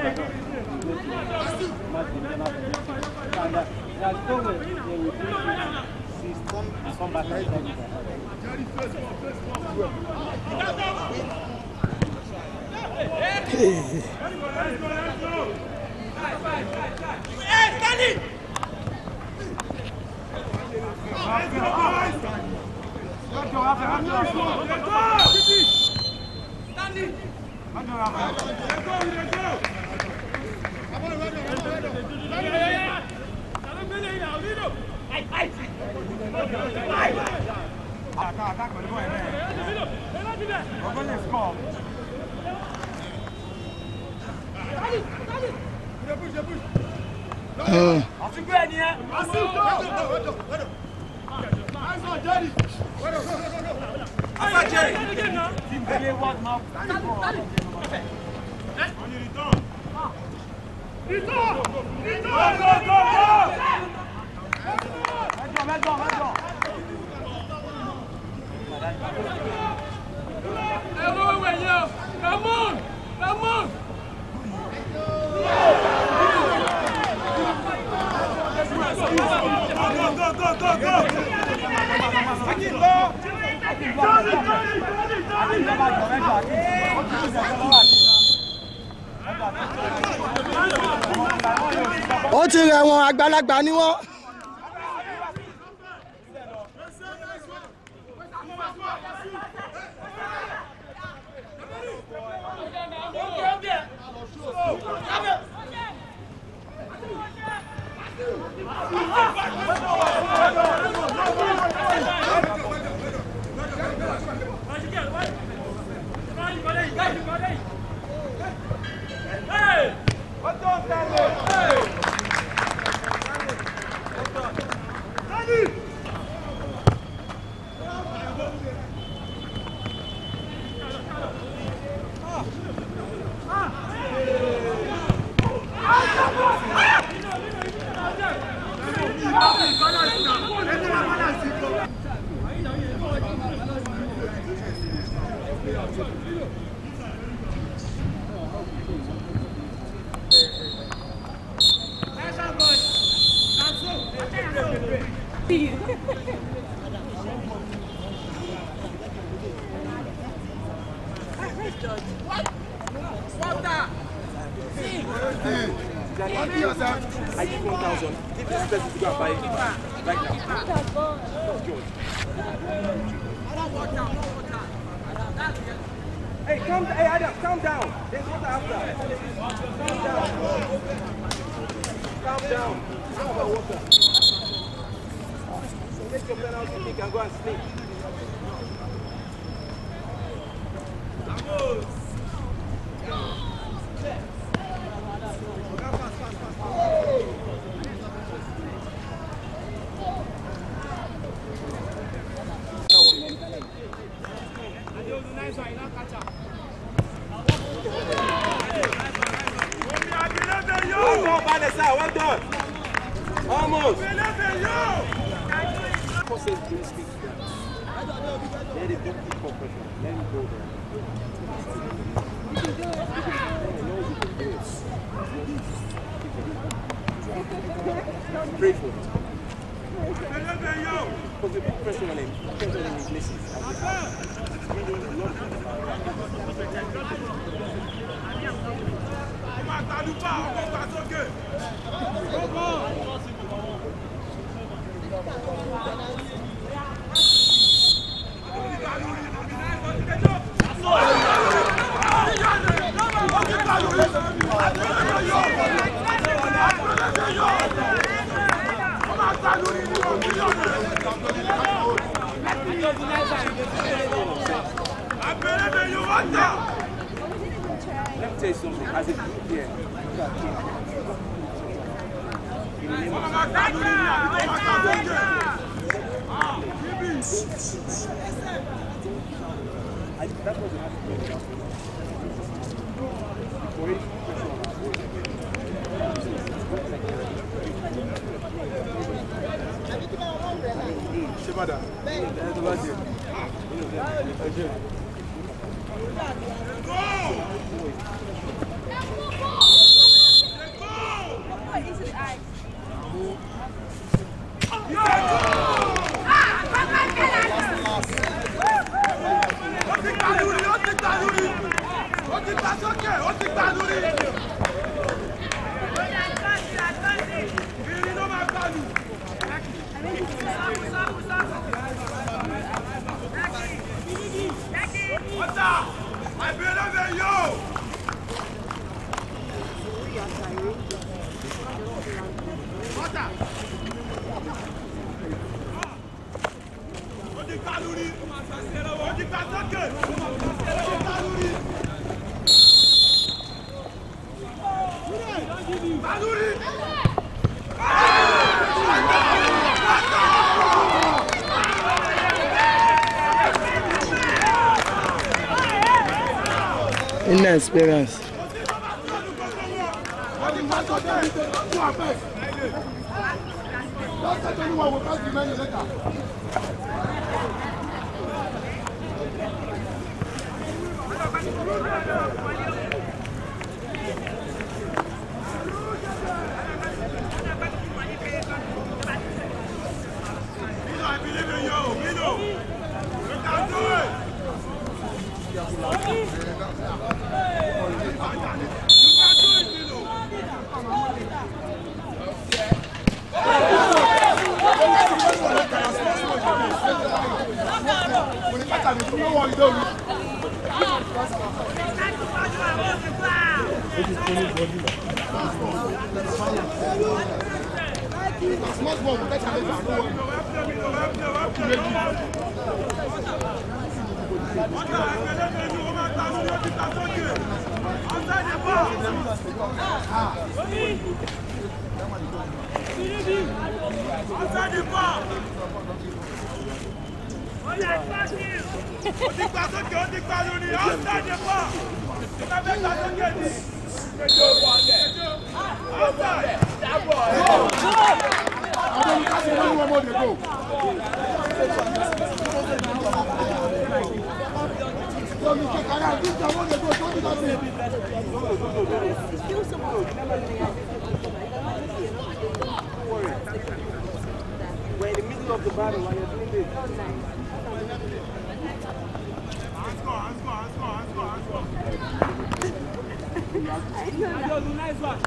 they will do system and come back and ó ti rẹ̀ wọ́n àgbàlagbà ni wọ́n. I give 1,000. Give this person to go and buy it right now. George. Hey, calm down. Hey, Adam, calm down. There's water after. Calm down. Calm down. How about water? Take your penalty kick and go and sleep. Well done. Almost. Process don't speak to them. Let it don't keep for pressure. Let it go there. Pray for it. Because the big pressure on him, pressure on him is missing. Let me tell you something. As a group here, that was inexperience. We're in the middle of the battle while you're doing this. Hands go. Nice one.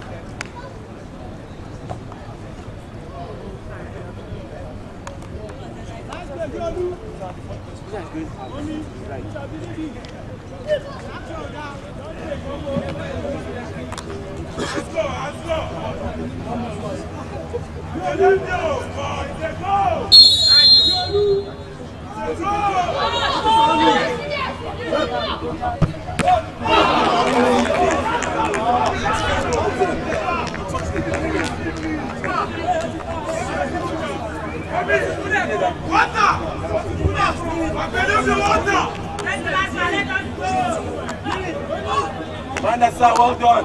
Vanessa, well done.